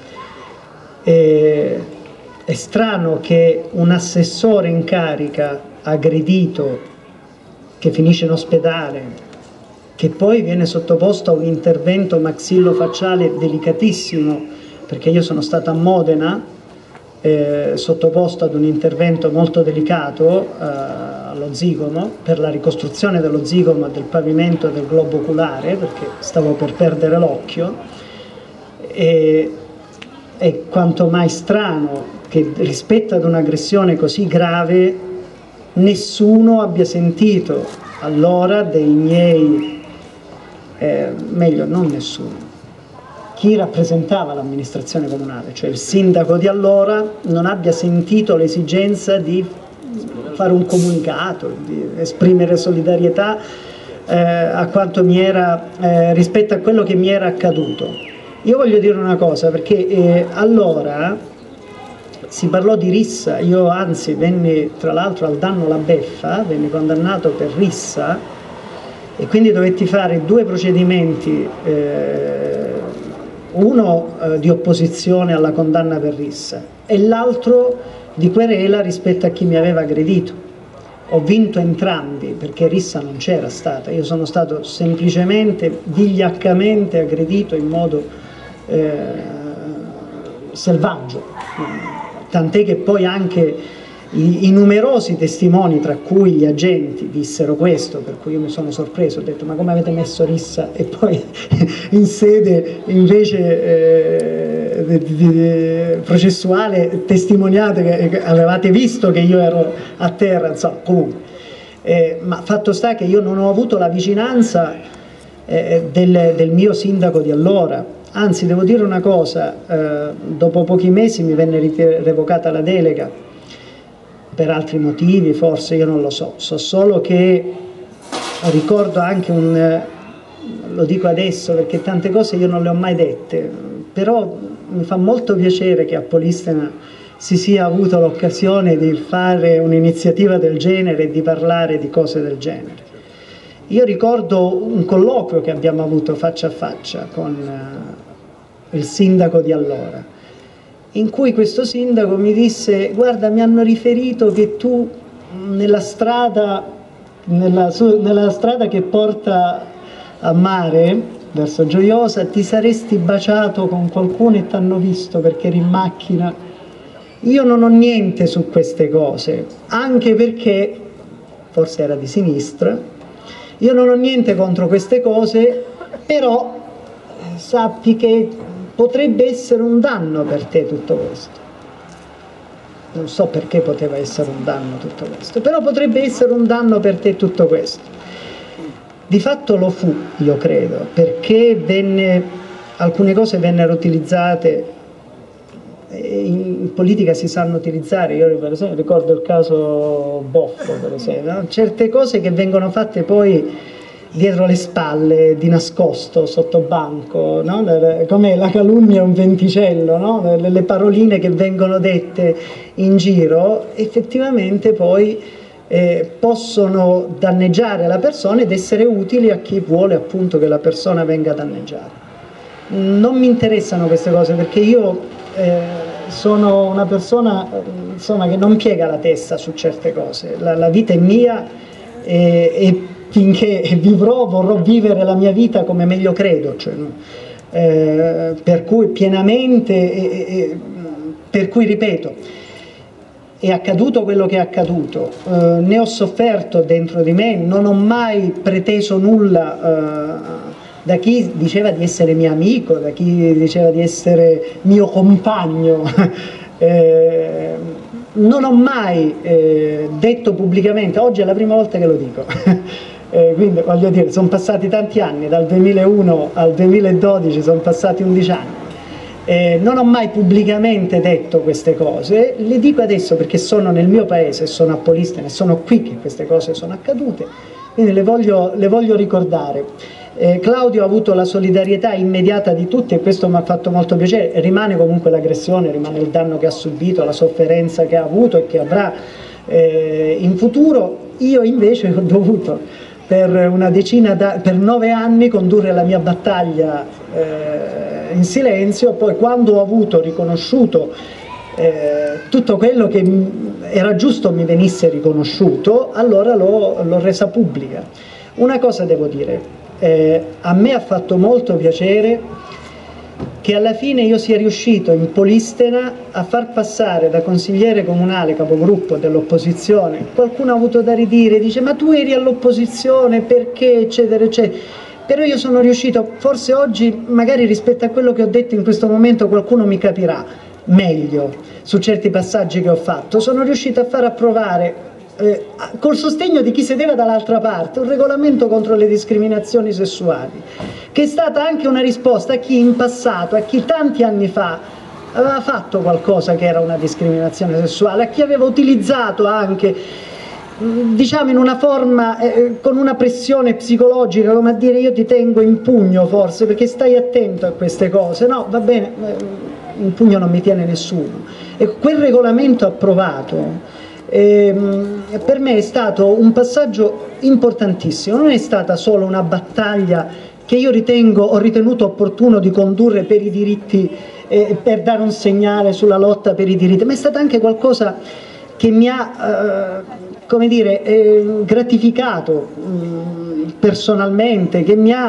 Speaker 2: È strano che un assessore in carica aggredito, che finisce in ospedale, che poi viene sottoposto a un intervento maxillofacciale delicatissimo, perché io sono stata a Modena sottoposto ad un intervento molto delicato allo zigomo, per la ricostruzione dello zigomo e del pavimento del globo oculare, perché stavo per perdere l'occhio. È quanto mai strano che rispetto ad un'aggressione così grave nessuno abbia sentito allora dei miei, meglio non nessuno, chi rappresentava l'amministrazione comunale, cioè il sindaco di allora, non abbia sentito l'esigenza di fare un comunicato, di esprimere solidarietà a quanto mi era, rispetto a quello che mi era accaduto. Io voglio dire una cosa, perché allora si parlò di rissa, io anzi venni tra l'altro al danno la beffa, venni condannato per rissa e quindi dovetti fare due procedimenti, uno di opposizione alla condanna per rissa e l'altro di querela rispetto a chi mi aveva aggredito. Ho vinto entrambi perché rissa non c'era stata, io sono stato semplicemente vigliaccamente aggredito in modo selvaggio. Tant'è che poi anche i numerosi testimoni, tra cui gli agenti, dissero questo, per cui io mi sono sorpreso, ho detto ma come avete messo rissa? E poi in sede invece processuale testimoniate che avevate visto che io ero a terra, insomma, comunque. Ma fatto sta che io non ho avuto la vicinanza del mio sindaco di allora. Anzi, devo dire una cosa, dopo pochi mesi mi venne revocata la delega, per altri motivi forse, io non lo so, so solo che ricordo anche lo dico adesso perché tante cose io non le ho mai dette, però mi fa molto piacere che a Polistena si sia avuto l'occasione di fare un'iniziativa del genere e di parlare di cose del genere. Io ricordo un colloquio che abbiamo avuto faccia a faccia con il sindaco di allora in cui questo sindaco mi disse: guarda, mi hanno riferito che tu nella strada che porta a mare verso Gioiosa ti saresti baciato con qualcuno e ti hanno visto perché eri in macchina. Io non ho niente su queste cose, anche perché forse era di sinistra. Io non ho niente contro queste cose, però sappi che potrebbe essere un danno per te tutto questo. Non so perché poteva essere un danno tutto questo, però potrebbe essere un danno per te tutto questo. Di fatto lo fu, io credo, perché alcune cose vennero utilizzate, in politica si sanno utilizzare. Io per esempio ricordo il caso Boffo, per esempio, no? Certe cose che vengono fatte poi dietro le spalle, di nascosto, sotto banco, no? Come la calunnia è un venticello, no? Le paroline che vengono dette in giro effettivamente poi possono danneggiare la persona ed essere utili a chi vuole appunto che la persona venga danneggiata. Non mi interessano queste cose, perché io sono una persona insomma, che non piega la testa su certe cose. La vita è mia e finché vivrò vorrò vivere la mia vita come meglio credo, cioè, per cui pienamente, per cui ripeto, è accaduto quello che è accaduto, ne ho sofferto dentro di me, non ho mai preteso nulla da chi diceva di essere mio amico, da chi diceva di essere mio compagno. Non ho mai detto pubblicamente, oggi è la prima volta che lo dico, quindi voglio dire, sono passati tanti anni, dal 2001 al 2012 sono passati 11 anni, non ho mai pubblicamente detto queste cose, le dico adesso perché sono nel mio paese, sono a Polistena, sono qui che queste cose sono accadute, quindi le voglio ricordare. Claudio ha avuto la solidarietà immediata di tutti e questo mi ha fatto molto piacere. Rimane comunque l'aggressione, rimane il danno che ha subito, la sofferenza che ha avuto e che avrà in futuro. Io invece ho dovuto per 9 anni condurre la mia battaglia in silenzio, poi quando ho avuto riconosciuto tutto quello che era giusto mi venisse riconosciuto, allora l'ho resa pubblica. Una cosa devo dire, a me ha fatto molto piacere che alla fine io sia riuscito in Polistena a far passare da consigliere comunale, capogruppo dell'opposizione. Qualcuno ha avuto da ridire, dice ma tu eri all'opposizione perché eccetera eccetera, però io sono riuscito, forse oggi magari rispetto a quello che ho detto in questo momento qualcuno mi capirà meglio su certi passaggi che ho fatto, sono riuscito a far approvare col sostegno di chi sedeva dall'altra parte un regolamento contro le discriminazioni sessuali, che è stata anche una risposta a chi in passato, a chi tanti anni fa aveva fatto qualcosa che era una discriminazione sessuale, a chi aveva utilizzato anche diciamo in una forma con una pressione psicologica, come a dire io ti tengo in pugno forse perché stai attento a queste cose. No, va bene, in pugno non mi tiene nessuno. E quel regolamento approvato per me è stato un passaggio importantissimo, non è stata solo una battaglia che io ho ritenuto opportuno di condurre per i diritti, per dare un segnale sulla lotta per i diritti, ma è stata anche qualcosa che mi ha come dire, gratificato personalmente, che mi ha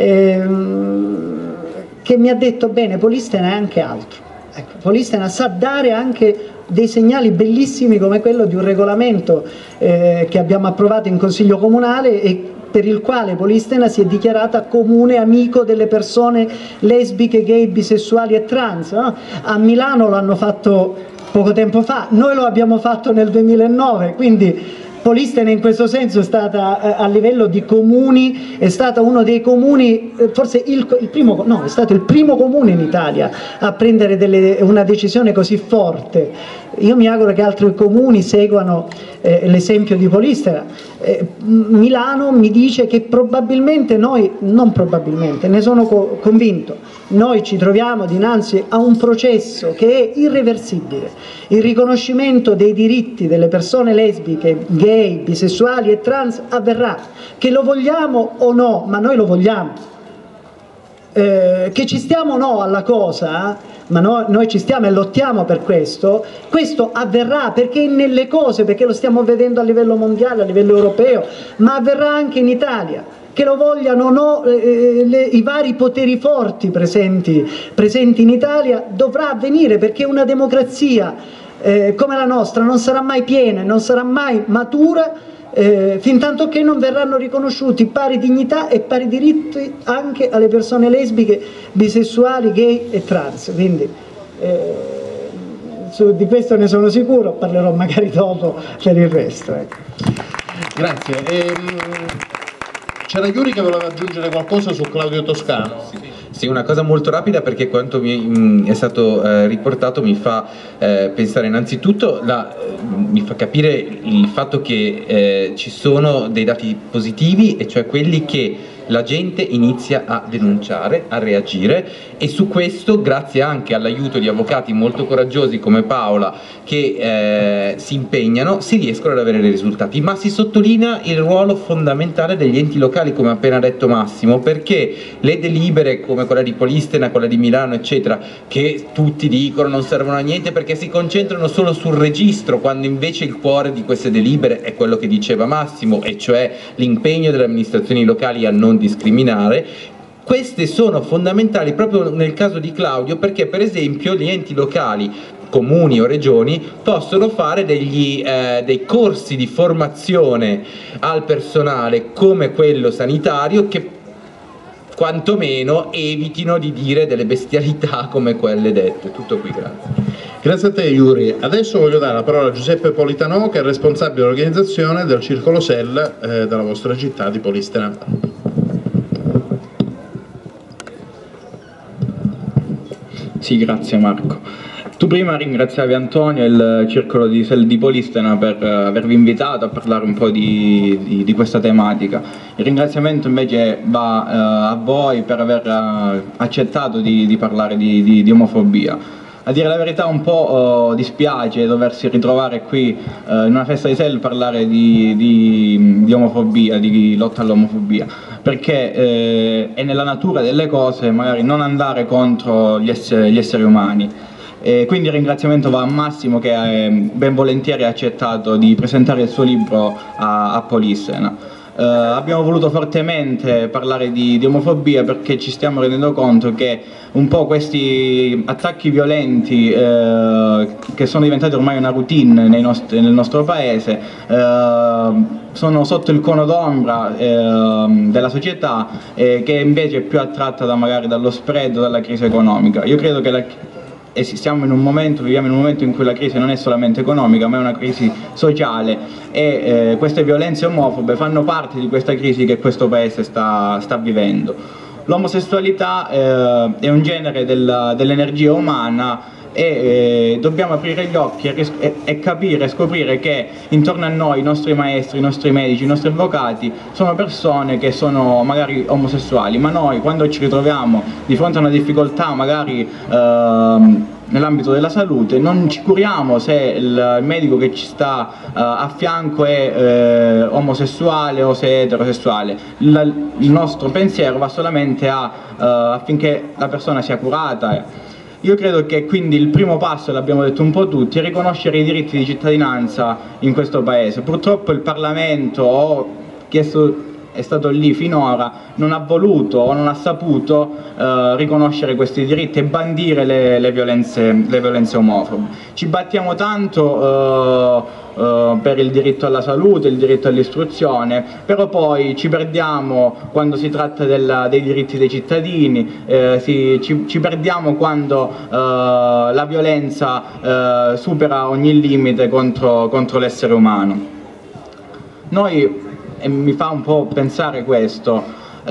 Speaker 2: detto bene, Polistena è anche altro. Ecco, Polistena sa dare anche dei segnali bellissimi come quello di un regolamento che abbiamo approvato in Consiglio Comunale e per il quale Polistena si è dichiarata comune amico delle persone lesbiche, gay, bisessuali e trans. No? A Milano l'hanno fatto poco tempo fa, noi lo abbiamo fatto nel 2009, quindi Polistena in questo senso è stata a livello di comuni, è stata uno dei comuni, forse è stato il primo comune in Italia a prendere una decisione così forte. Io mi auguro che altri comuni seguano l'esempio di Polistena. Milano mi dice che probabilmente non probabilmente, ne sono convinto, noi ci troviamo dinanzi a un processo che è irreversibile. Il riconoscimento dei diritti delle persone lesbiche, gay, bisessuali e trans avverrà, che lo vogliamo o no, ma noi lo vogliamo. che ci stiamo o no alla cosa, ma noi ci stiamo e lottiamo per questo avverrà perché è nelle cose, perché lo stiamo vedendo a livello mondiale, a livello europeo, ma avverrà anche in Italia. Che lo vogliano o no, i vari poteri forti presenti in Italia, dovrà avvenire, perché una democrazia come la nostra non sarà mai piena, non sarà mai matura fin tanto che non verranno riconosciuti pari dignità e pari diritti anche alle persone lesbiche, bisessuali, gay e trans. Quindi di questo ne sono sicuro, parlerò magari dopo per il resto.
Speaker 1: Grazie. C'era Yuri che voleva aggiungere qualcosa su Claudio Toscano.
Speaker 3: Sì, una cosa molto rapida, perché quanto è stato riportato mi fa pensare innanzitutto, mi fa capire il fatto che ci sono dei dati positivi, e cioè quelli che la gente inizia a denunciare, a reagire, e su questo, grazie anche all'aiuto di avvocati molto coraggiosi come Paola che si impegnano, si riescono ad avere dei risultati. Ma si sottolinea il ruolo fondamentale degli enti locali, come ha appena detto Massimo, perché le delibere come quella di Polistena, quella di Milano eccetera, che tutti dicono non servono a niente perché si concentrano solo sul registro, quando invece il cuore di queste delibere è quello che diceva Massimo, e cioè l'impegno delle amministrazioni locali a non discriminare. Queste sono fondamentali proprio nel caso di Claudio, perché per esempio gli enti locali, comuni o regioni, possono fare dei corsi di formazione al personale come quello sanitario, che quantomeno evitino di dire delle bestialità come quelle dette. Tutto qui, grazie.
Speaker 1: Grazie a te Yuri. Adesso voglio dare la parola a Giuseppe Politano, che è responsabile dell'organizzazione del Circolo SEL della vostra città di Polistena.
Speaker 5: Sì, grazie Marco. Tu prima ringraziavi Antonio e il Circolo di SEL di Polistena per avervi invitato a parlare un po' di questa tematica. Il ringraziamento invece va a voi per aver accettato di parlare di omofobia. A dire la verità un po' dispiace doversi ritrovare qui in una festa di SEL parlare di omofobia, di lotta all'omofobia, perché è nella natura delle cose magari non andare contro gli esseri umani. Quindi il ringraziamento va a Massimo, che ben volentieri ha accettato di presentare il suo libro a Polistena. Abbiamo voluto fortemente parlare di omofobia perché ci stiamo rendendo conto che un po' questi attacchi violenti che sono diventati ormai una routine nel nostro paese sono sotto il cono d'ombra della società, che invece è più attratta magari dallo spread o dalla crisi economica. Io credo che viviamo in un momento in cui la crisi non è solamente economica, ma è una crisi sociale, e queste violenze omofobe fanno parte di questa crisi che questo paese sta vivendo. L'omosessualità è un genere dell'energia umana, e dobbiamo aprire gli occhi e capire e scoprire che intorno a noi i nostri maestri, i nostri medici, i nostri avvocati sono persone che sono magari omosessuali, ma noi quando ci ritroviamo di fronte a una difficoltà magari nell'ambito della salute non ci curiamo se il medico che ci sta a fianco è omosessuale o se è eterosessuale. Il nostro pensiero va solamente affinché la persona sia curata. Io credo che quindi il primo passo, l'abbiamo detto un po' tutti, è riconoscere i diritti di cittadinanza in questo paese. Purtroppo il Parlamento, o chi è stato lì finora, non ha voluto o non ha saputo riconoscere questi diritti e bandire le violenze omofobe. Ci battiamo tanto per il diritto alla salute, il diritto all'istruzione, però poi ci perdiamo quando si tratta dei diritti dei cittadini, ci perdiamo quando la violenza supera ogni limite contro l'essere umano. Noi, e mi fa un po' pensare questo,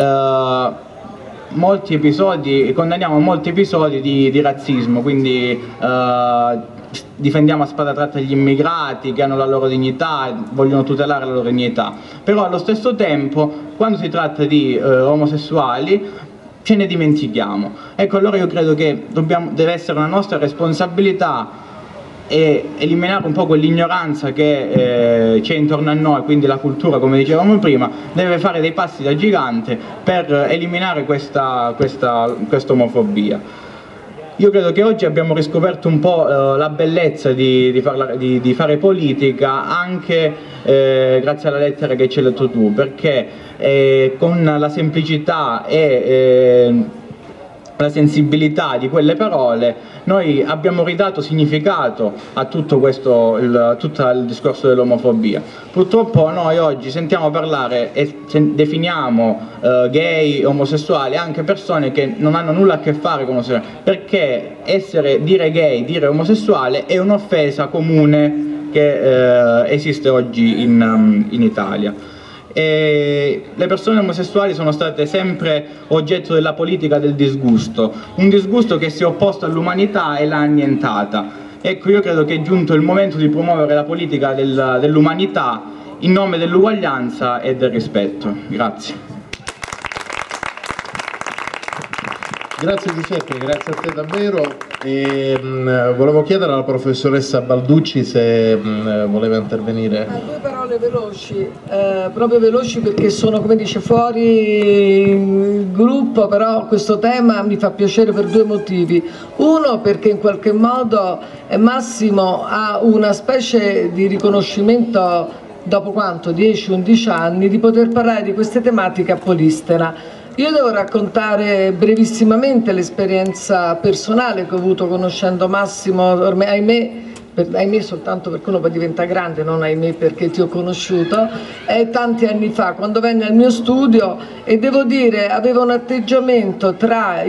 Speaker 5: condanniamo molti episodi di razzismo, quindi difendiamo a spada tratta gli immigrati che hanno la loro dignità, vogliono tutelare la loro dignità, però allo stesso tempo quando si tratta di omosessuali ce ne dimentichiamo. Ecco, allora io credo che deve essere una nostra responsabilità e eliminare un po' quell'ignoranza che c'è intorno a noi, quindi la cultura, come dicevamo prima, deve fare dei passi da gigante per eliminare questa omofobia. Io credo che oggi abbiamo riscoperto un po' la bellezza di fare politica anche grazie alla lettera che ci hai letto tu, perché con la semplicità e la sensibilità di quelle parole noi abbiamo ridato significato a tutto questo, tutto il discorso dell'omofobia. Purtroppo noi oggi sentiamo parlare e definiamo gay, omosessuali anche persone che non hanno nulla a che fare con l'omosessualità, perché dire gay, dire omosessuale è un'offesa comune che esiste oggi in Italia. E le persone omosessuali sono state sempre oggetto della politica del disgusto, un disgusto che si è opposto all'umanità e l'ha annientata. Ecco, io credo che è giunto il momento di promuovere la politica dell'umanità in nome dell'uguaglianza e del rispetto. Grazie.
Speaker 1: Grazie Giuseppe, grazie a te davvero. Volevo chiedere alla professoressa Balducci se voleva intervenire.
Speaker 6: Due parole veloci, proprio veloci perché sono, come dice, fuori il gruppo, però questo tema mi fa piacere per due motivi. Uno, perché in qualche modo Massimo ha una specie di riconoscimento, dopo quanto? 10-11 anni, di poter parlare di queste tematiche a Polistena. Io devo raccontare brevissimamente l'esperienza personale che ho avuto conoscendo Massimo, ormai ahimè soltanto perché uno poi diventa grande, non ahimè perché ti ho conosciuto, tanti anni fa, quando venne al mio studio, e devo dire aveva un atteggiamento tra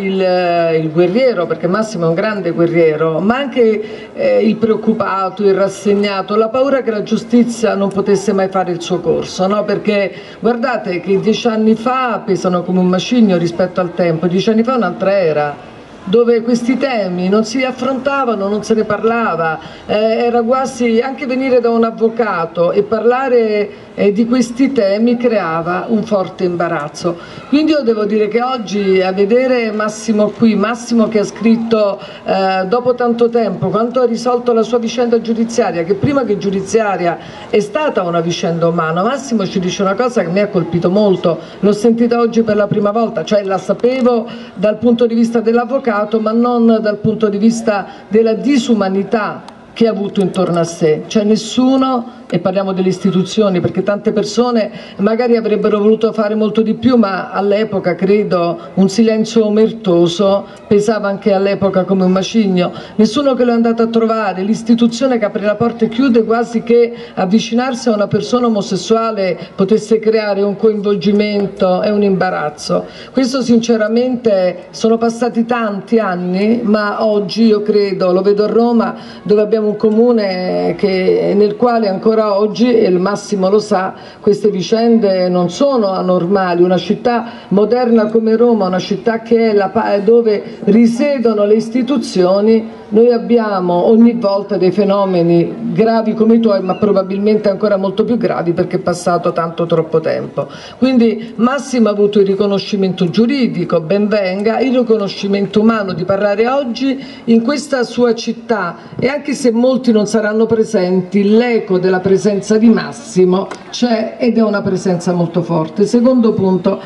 Speaker 6: il guerriero, perché Massimo è un grande guerriero, ma anche il preoccupato, il rassegnato, la paura che la giustizia non potesse mai fare il suo corso, no? Perché guardate che 10 anni fa pesano come un macigno rispetto al tempo, 10 anni fa un'altra era, dove questi temi non si affrontavano, non se ne parlava, era quasi anche venire da un avvocato e parlare di questi temi creava un forte imbarazzo. Quindi io devo dire che oggi a vedere Massimo qui, Massimo che ha scritto dopo tanto tempo, quando ha risolto la sua vicenda giudiziaria, che prima che giudiziaria è stata una vicenda umana, Massimo ci dice una cosa che mi ha colpito molto, l'ho sentita oggi per la prima volta, cioè la sapevo dal punto di vista dell'avvocato, ma non dal punto di vista della disumanità che ha avuto intorno a sé, cioè nessuno, e parliamo delle istituzioni perché tante persone magari avrebbero voluto fare molto di più, ma all'epoca credo un silenzio omertoso pesava anche all'epoca come un macigno, nessuno che lo è andato a trovare, l'istituzione che apre la porta e chiude, quasi che avvicinarsi a una persona omosessuale potesse creare un coinvolgimento e un imbarazzo. Questo sinceramente, sono passati tanti anni, ma oggi io credo, lo vedo a Roma dove abbiamo un comune nel quale ancora oggi, e il Massimo lo sa, queste vicende non sono anormali. Una città moderna come Roma, una città che è dove risiedono le istituzioni, noi abbiamo ogni volta dei fenomeni gravi come i tuoi, ma probabilmente ancora molto più gravi perché è passato tanto troppo tempo. Quindi Massimo ha avuto il riconoscimento giuridico, ben venga, il riconoscimento umano di parlare oggi in questa sua città, e anche se molti non saranno presenti, l'eco della presenza di Massimo c'è ed è una presenza molto forte. Secondo punto,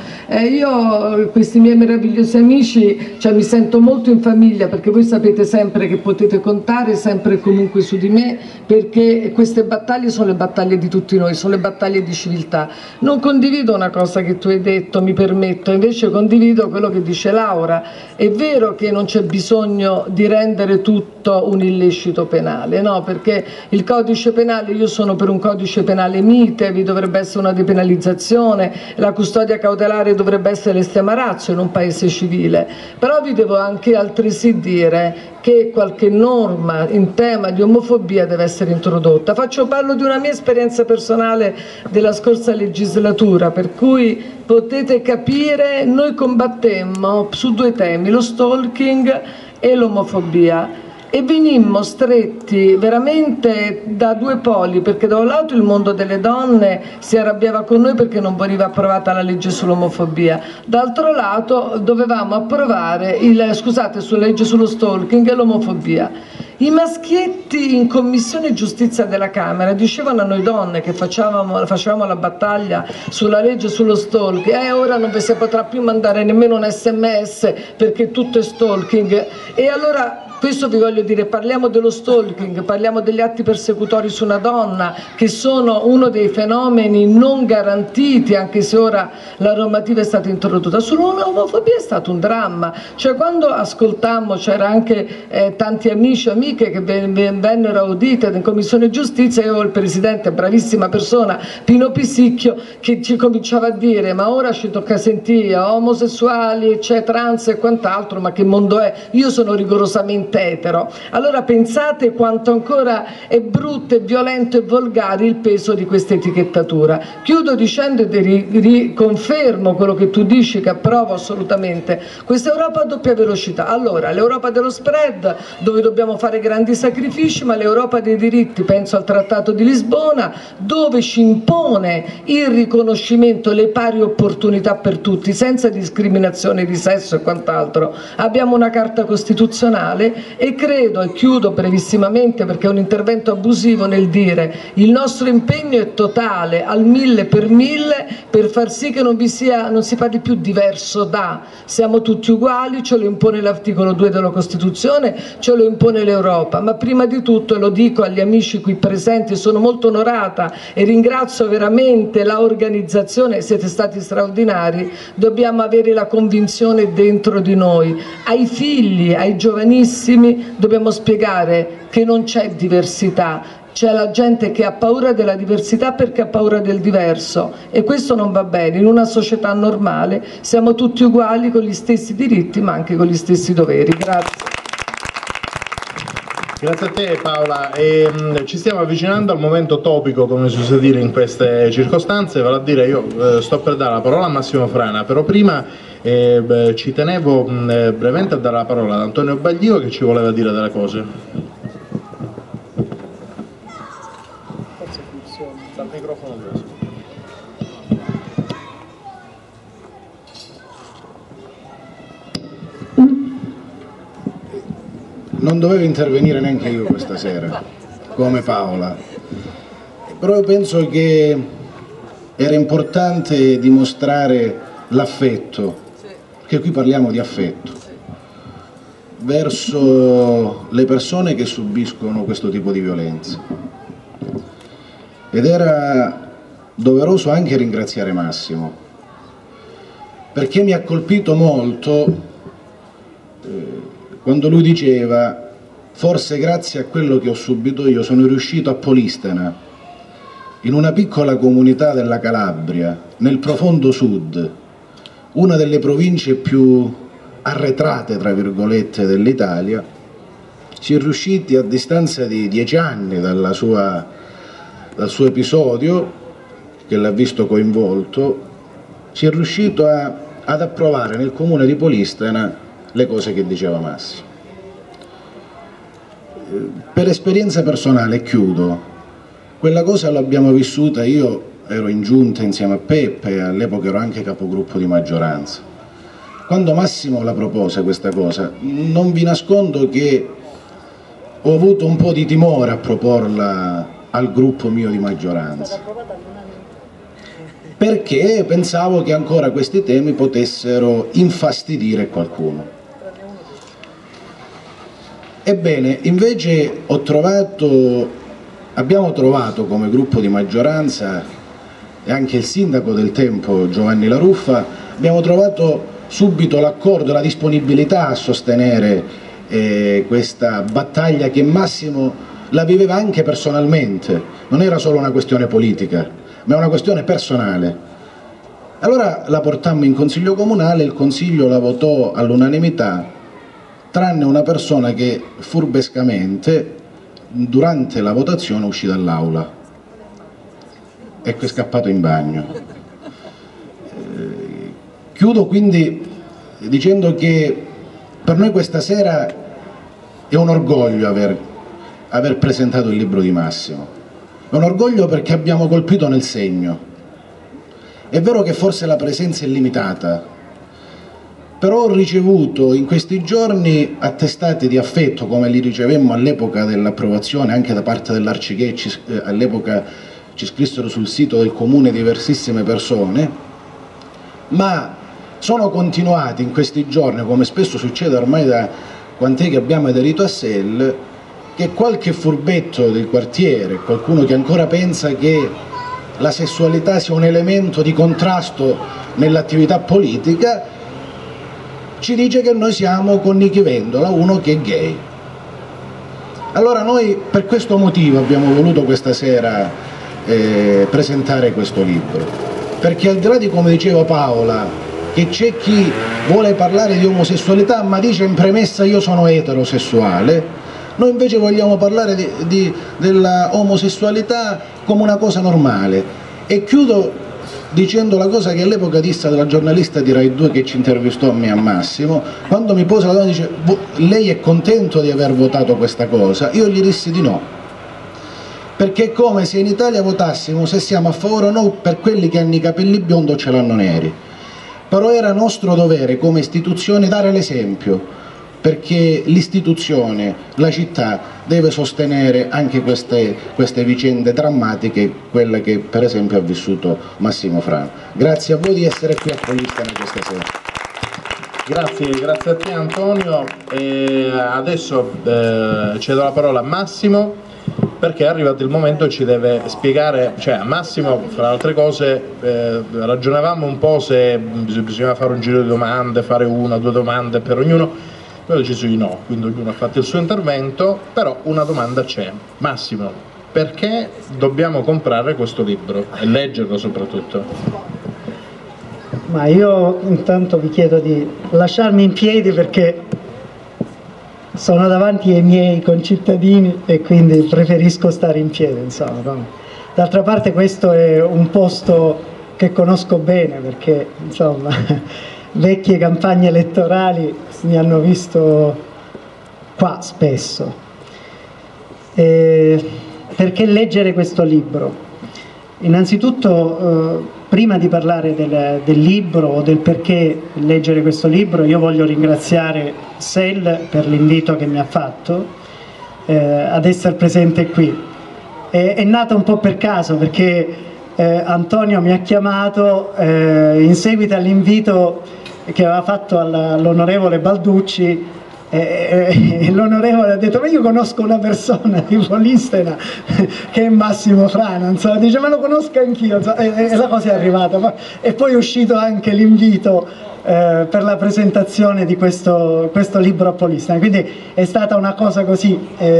Speaker 6: io questi miei meravigliosi amici, cioè mi sento molto in famiglia, perché voi sapete sempre che potete contare sempre e comunque su di me, perché queste battaglie sono le battaglie di tutti noi, sono le battaglie di civiltà. Non condivido una cosa che tu hai detto, mi permetto, invece condivido quello che dice Laura. È vero che non c'è bisogno di rendere tutto un illecito penale, no? Perché il codice penale, io sono per un codice penale mite, vi dovrebbe essere una depenalizzazione, la custodia cautelare dovrebbe essere l'estrema ratio in un paese civile, però vi devo anche altresì dire che qualche norma in tema di omofobia deve essere introdotta. Parlo di una mia esperienza personale della scorsa legislatura, per cui potete capire, noi combattemmo su due temi, lo stalking e l'omofobia, e venimmo stretti veramente da due poli, perché da un lato il mondo delle donne si arrabbiava con noi perché non veniva approvata la legge sull'omofobia, d'altro lato dovevamo approvare sulla legge sullo stalking e l'omofobia. I maschietti in Commissione Giustizia della Camera dicevano a noi donne che facevamo la battaglia sulla legge sullo stalking, ora non vi si potrà più mandare nemmeno un SMS perché tutto è stalking. E allora questo vi voglio dire, parliamo dello stalking, parliamo degli atti persecutori su una donna, che sono uno dei fenomeni non garantiti, anche se ora la normativa è stata introdotta. Sull'omofobia è stato un dramma, cioè quando ascoltammo, c'era anche tanti amici e amiche che vennero audite in Commissione Giustizia, io il Presidente, bravissima persona, Pino Pisicchio, che ci cominciava a dire: ma ora ci tocca sentire omosessuali, c'è trans e quant'altro, ma che mondo è? Io sono rigorosamente etero. Allora pensate quanto ancora è brutto e violento e volgare il peso di questa etichettatura. Chiudo dicendo e riconfermo quello che tu dici, che approvo assolutamente, questa Europa a doppia velocità. Allora, l'Europa dello spread, dove dobbiamo fare grandi sacrifici, ma l'Europa dei diritti, penso al Trattato di Lisbona, dove ci impone il riconoscimento, le pari opportunità per tutti, senza discriminazione di sesso e quant'altro. Abbiamo una Carta Costituzionale e credo, e chiudo brevissimamente perché è un intervento abusivo nel dire, il nostro impegno è totale, al 1000 per 1000, per far sì che non si parli più diverso da, siamo tutti uguali, ce lo impone l'articolo 2 della Costituzione, ce lo impone l'Europa, ma prima di tutto, e lo dico agli amici qui presenti, sono molto onorata e ringrazio veramente l'organizzazione, siete stati straordinari, dobbiamo avere la convinzione dentro di noi, ai figli, ai giovanissimi dobbiamo spiegare che non c'è diversità, c'è la gente che ha paura della diversità perché ha paura del diverso, e questo non va bene. In una società normale siamo tutti uguali, con gli stessi diritti ma anche con gli stessi doveri. Grazie.
Speaker 1: Grazie a te Paola, ci stiamo avvicinando al momento topico, come si usa dire in queste circostanze, vale a dire, io sto per dare la parola a Massimo Frana, però prima ci tenevo brevemente a dare la parola ad Antonio Baglio, che ci voleva dire delle cose. Dal microfono adesso.
Speaker 7: Non dovevo intervenire neanche io questa sera, come Paola, però io penso che era importante dimostrare l'affetto, perché qui parliamo di affetto, verso le persone che subiscono questo tipo di violenza. Ed era doveroso anche ringraziare Massimo, perché mi ha colpito molto quando lui diceva: forse grazie a quello che ho subito io sono riuscito a Polistena, in una piccola comunità della Calabria, nel profondo sud, una delle province più arretrate, tra virgolette, dell'Italia, si è riusciti a distanza di 10 anni dal suo episodio, che l'ha visto coinvolto, si è riuscito ad approvare nel comune di Polistena le cose che diceva Massimo. Per esperienza personale, chiudo, quella cosa l'abbiamo vissuta, io ero in giunta insieme a Peppe, all'epoca ero anche capogruppo di maggioranza. Quando Massimo la propose questa cosa, non vi nascondo che ho avuto un po' di timore a proporla al gruppo mio di maggioranza, perché pensavo che ancora questi temi potessero infastidire qualcuno. Ebbene, invece abbiamo trovato come gruppo di maggioranza, e anche il sindaco del tempo Giovanni La Ruffa, abbiamo trovato subito l'accordo, la disponibilità a sostenere questa battaglia che Massimo la viveva anche personalmente, non era solo una questione politica, ma è una questione personale. Allora la portammo in consiglio comunale, il consiglio la votò all'unanimità, tranne una persona che furbescamente durante la votazione uscì dall'aula e è scappato in bagno. Chiudo quindi dicendo che per noi questa sera è un orgoglio aver presentato il libro di Massimo, è un orgoglio perché abbiamo colpito nel segno. È vero che forse la presenza è limitata, però ho ricevuto in questi giorni attestati di affetto, come li ricevemmo all'epoca dell'approvazione anche da parte dell'Arciché, all'epoca ci scrissero sul sito del comune diversissime persone, ma sono continuati in questi giorni, come spesso succede ormai da quant'è che abbiamo aderito a SEL, che qualche furbetto del quartiere, qualcuno che ancora pensa che la sessualità sia un elemento di contrasto nell'attività politica, ci dice che noi siamo con Nichi Vendola, uno che è gay. Allora noi per questo motivo abbiamo voluto questa sera presentare questo libro, perché al di là di, come diceva Paola, che c'è chi vuole parlare di omosessualità ma dice in premessa io sono eterosessuale, noi invece vogliamo parlare della omosessualità come una cosa normale. E chiudo dicendo la cosa che all'epoca disse della giornalista di Rai 2 che ci intervistò a me, a Massimo, quando mi pose la domanda, dice lei è contento di aver votato questa cosa? Io gli dissi di no, perché è come se in Italia votassimo se siamo a favore o no per quelli che hanno i capelli biondi o ce l'hanno neri. Però era nostro dovere come istituzione dare l'esempio, perché l'istituzione, la città, deve sostenere anche queste vicende drammatiche, quella che per esempio ha vissuto Massimo Frana. Grazie a voi di essere qui a Polistena questa sera.
Speaker 1: Grazie a te Antonio. E adesso cedo la parola a Massimo, perché è arrivato il momento, ci deve spiegare, cioè a Massimo, fra altre cose, ragionavamo un po' se bisognava fare un giro di domande, fare una o due domande per ognuno. Poi ho deciso di no, quindi ognuno ha fatto il suo intervento, però una domanda c'è. Massimo, perché dobbiamo comprare questo libro e leggerlo soprattutto?
Speaker 2: Ma io intanto vi chiedo di lasciarmi in piedi perché sono davanti ai miei concittadini e quindi preferisco stare in piedi, insomma. D'altra parte questo è un posto che conosco bene perché, insomma, vecchie campagne elettorali mi hanno visto qua spesso. Perché leggere questo libro? Innanzitutto, prima di parlare del libro o del perché leggere questo libro, io voglio ringraziare SEL per l'invito che mi ha fatto ad essere presente qui. È nata un po' per caso perché Antonio mi ha chiamato in seguito all'invito che aveva fatto all'onorevole Balducci, e l'onorevole ha detto ma io conosco una persona di Polistena che è Massimo Frana, insomma, dice ma lo conosco anch'io, e la cosa è arrivata, e poi è uscito anche l'invito per la presentazione di questo libro a Polistena, quindi è stata una cosa così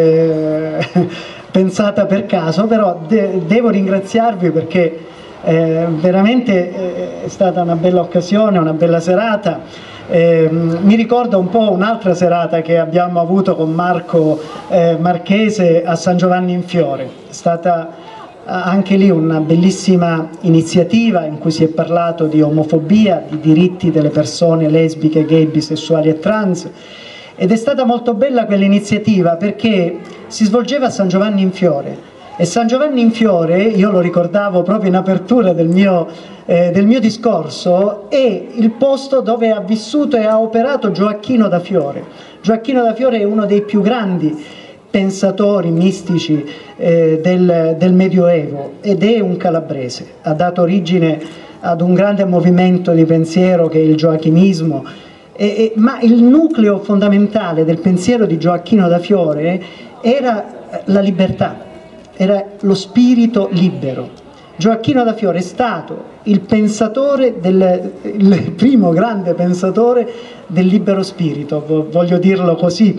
Speaker 2: pensata per caso, però devo ringraziarvi perché veramente è stata una bella occasione, una bella serata. Mi ricorda un po' un'altra serata che abbiamo avuto con Marco Marchese a San Giovanni in Fiore. È stata anche lì una bellissima iniziativa in cui si è parlato di omofobia, di diritti delle persone lesbiche, gay, bisessuali e trans, ed è stata molto bella quell'iniziativa perché si svolgeva a San Giovanni in Fiore. E San Giovanni in Fiore, io lo ricordavo proprio in apertura del mio discorso, è il posto dove ha vissuto e ha operato Gioacchino da Fiore. Gioacchino da Fiore è uno dei più grandi pensatori mistici del Medioevo ed è un calabrese. Ha dato origine ad un grande movimento di pensiero che è il gioachinismo, ma il nucleo fondamentale del pensiero di Gioacchino da Fiore era la libertà. Era lo spirito libero. Gioacchino da Fiore è stato il pensatore, il primo grande pensatore del libero spirito, voglio dirlo così.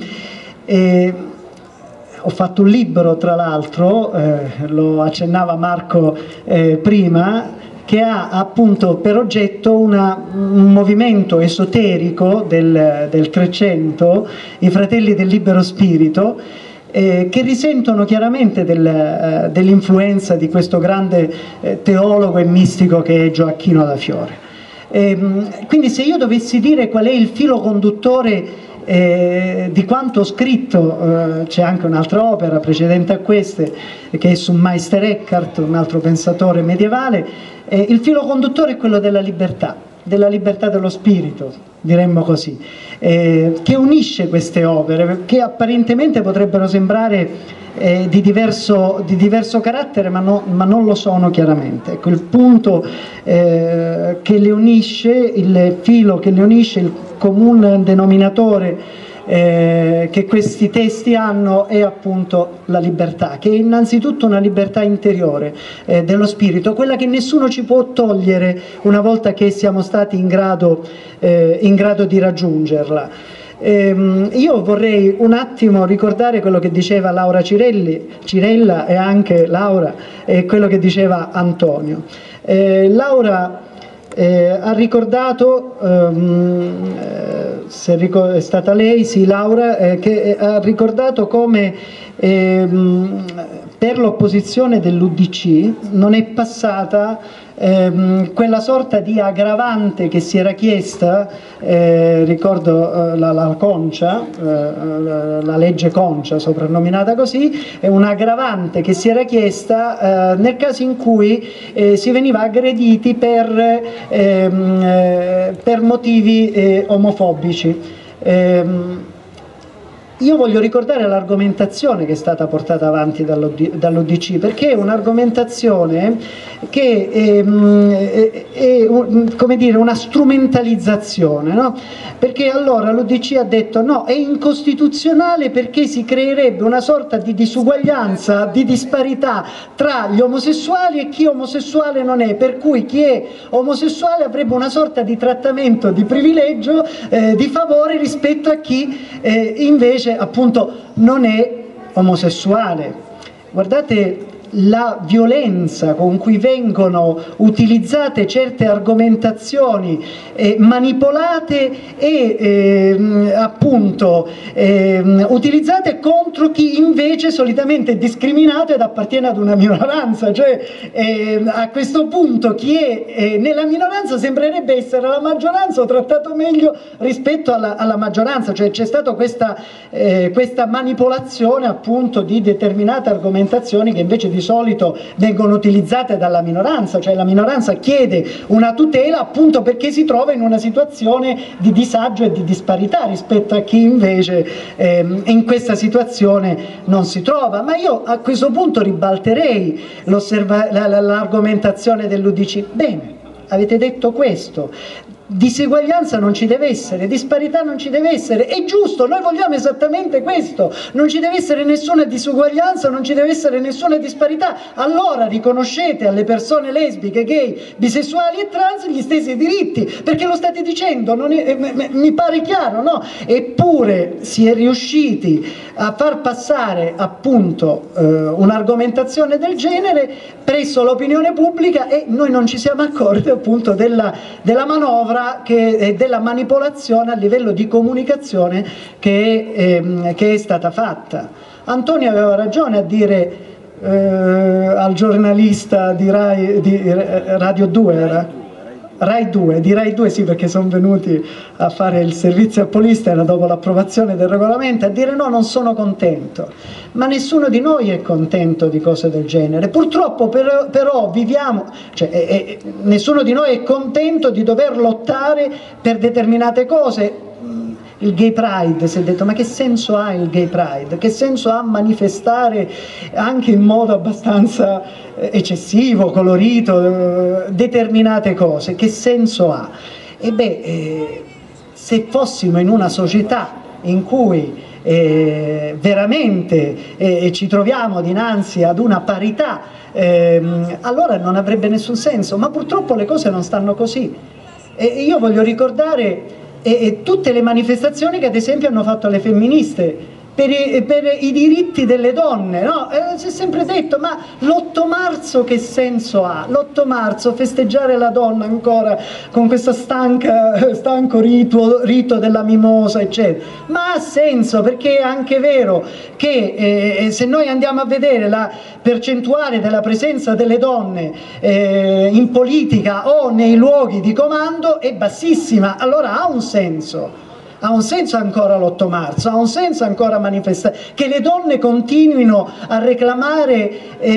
Speaker 2: Ho fatto un libro, tra l'altro, lo accennava Marco prima, che ha appunto per oggetto un movimento esoterico del Trecento, i Fratelli del Libero Spirito, che risentono chiaramente dell'influenza di questo grande teologo e mistico che è Gioacchino da Fiore. Quindi se io dovessi dire qual è il filo conduttore di quanto ho scritto, c'è anche un'altra opera precedente a queste che è su Meister Eckhart, un altro pensatore medievale, il filo conduttore è quello della libertà. della libertà dello spirito, diremmo così, che unisce queste opere, che apparentemente potrebbero sembrare di diverso carattere, ma non lo sono chiaramente. Ecco, il punto che le unisce, il filo che le unisce, il comune denominatore che questi testi hanno è appunto la libertà, che è innanzitutto una libertà interiore dello spirito, quella che nessuno ci può togliere una volta che siamo stati in grado di raggiungerla. Io vorrei un attimo ricordare quello che diceva Laura Cirella, e anche Laura, e quello che diceva Antonio. Laura ha ricordato, se è stata lei, sì, Laura, che ha ricordato come per l'opposizione dell'UDC non è passata quella sorta di aggravante che si era chiesta, ricordo la Concia, la legge Concia soprannominata così, è un'aggravante che si era chiesta nel caso in cui si veniva aggrediti per motivi omofobici. Io voglio ricordare l'argomentazione che è stata portata avanti dall'UDC, perché è un'argomentazione che è come dire, una strumentalizzazione, no? Perché allora l'UDC ha detto no, è incostituzionale perché si creerebbe una sorta di disuguaglianza, di disparità tra gli omosessuali e chi omosessuale non è, per cui chi è omosessuale avrebbe una sorta di trattamento, di privilegio, di favore rispetto a chi invece appunto non è omosessuale. Guardate la violenza con cui vengono utilizzate certe argomentazioni, manipolate e appunto utilizzate contro chi invece solitamente è discriminato ed appartiene ad una minoranza, cioè a questo punto chi è nella minoranza sembrerebbe essere la maggioranza o trattato meglio rispetto alla maggioranza, cioè c'è stata questa manipolazione appunto di determinate argomentazioni che invece di solito vengono utilizzate dalla minoranza, cioè la minoranza chiede una tutela appunto perché si trova in una situazione di disagio e di disparità rispetto a chi invece in questa situazione non si trova. Ma io a questo punto ribalterei l'argomentazione dell'UDC. Bene, avete detto questo. Diseguaglianza non ci deve essere, disparità non ci deve essere, è giusto, noi vogliamo esattamente questo, non ci deve essere nessuna disuguaglianza, non ci deve essere nessuna disparità. Allora riconoscete alle persone lesbiche, gay, bisessuali e trans gli stessi diritti, perché lo state dicendo, mi pare chiaro, no? Eppure si è riusciti a far passare appunto un'argomentazione del genere presso l'opinione pubblica e noi non ci siamo accorti appunto della manovra, della manipolazione a livello di comunicazione che è stata fatta. Antonio aveva ragione a dire al giornalista di Radio 2, Rai 2, sì, perché sono venuti a fare il servizio a Polistena dopo l'approvazione del regolamento, a dire no, non sono contento. Ma nessuno di noi è contento di cose del genere. Purtroppo però viviamo, cioè, nessuno di noi è contento di dover lottare per determinate cose. Il Gay Pride, si è detto, ma che senso ha il Gay Pride? Che senso ha manifestare anche in modo abbastanza eccessivo, colorito, determinate cose? Che senso ha? E beh, se fossimo in una società in cui veramente ci troviamo dinanzi ad una parità, allora non avrebbe nessun senso, ma purtroppo le cose non stanno così. E io voglio ricordare tutte le manifestazioni che ad esempio hanno fatto le femministe per i diritti delle donne, no? Si è sempre detto, ma l'8 marzo che senso ha? L'8 marzo festeggiare la donna ancora con questo stanco rito della mimosa, eccetera. Ma ha senso, perché è anche vero che se noi andiamo a vedere la percentuale della presenza delle donne in politica o nei luoghi di comando è bassissima, allora ha un senso. Ha un senso ancora l'8 marzo, ha un senso ancora manifestare, che le donne continuino a reclamare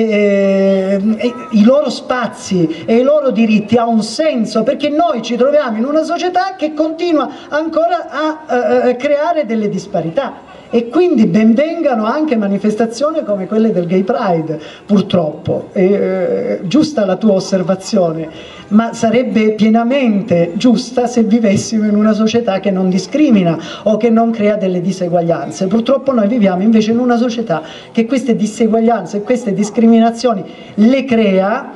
Speaker 2: i loro spazi e i loro diritti, ha un senso, perché noi ci troviamo in una società che continua ancora a creare delle disparità. E quindi benvengano anche manifestazioni come quelle del Gay Pride, purtroppo. Giusta la tua osservazione, ma sarebbe pienamente giusta se vivessimo in una società che non discrimina o che non crea delle diseguaglianze. Purtroppo noi viviamo invece in una società che queste diseguaglianze e queste discriminazioni le crea,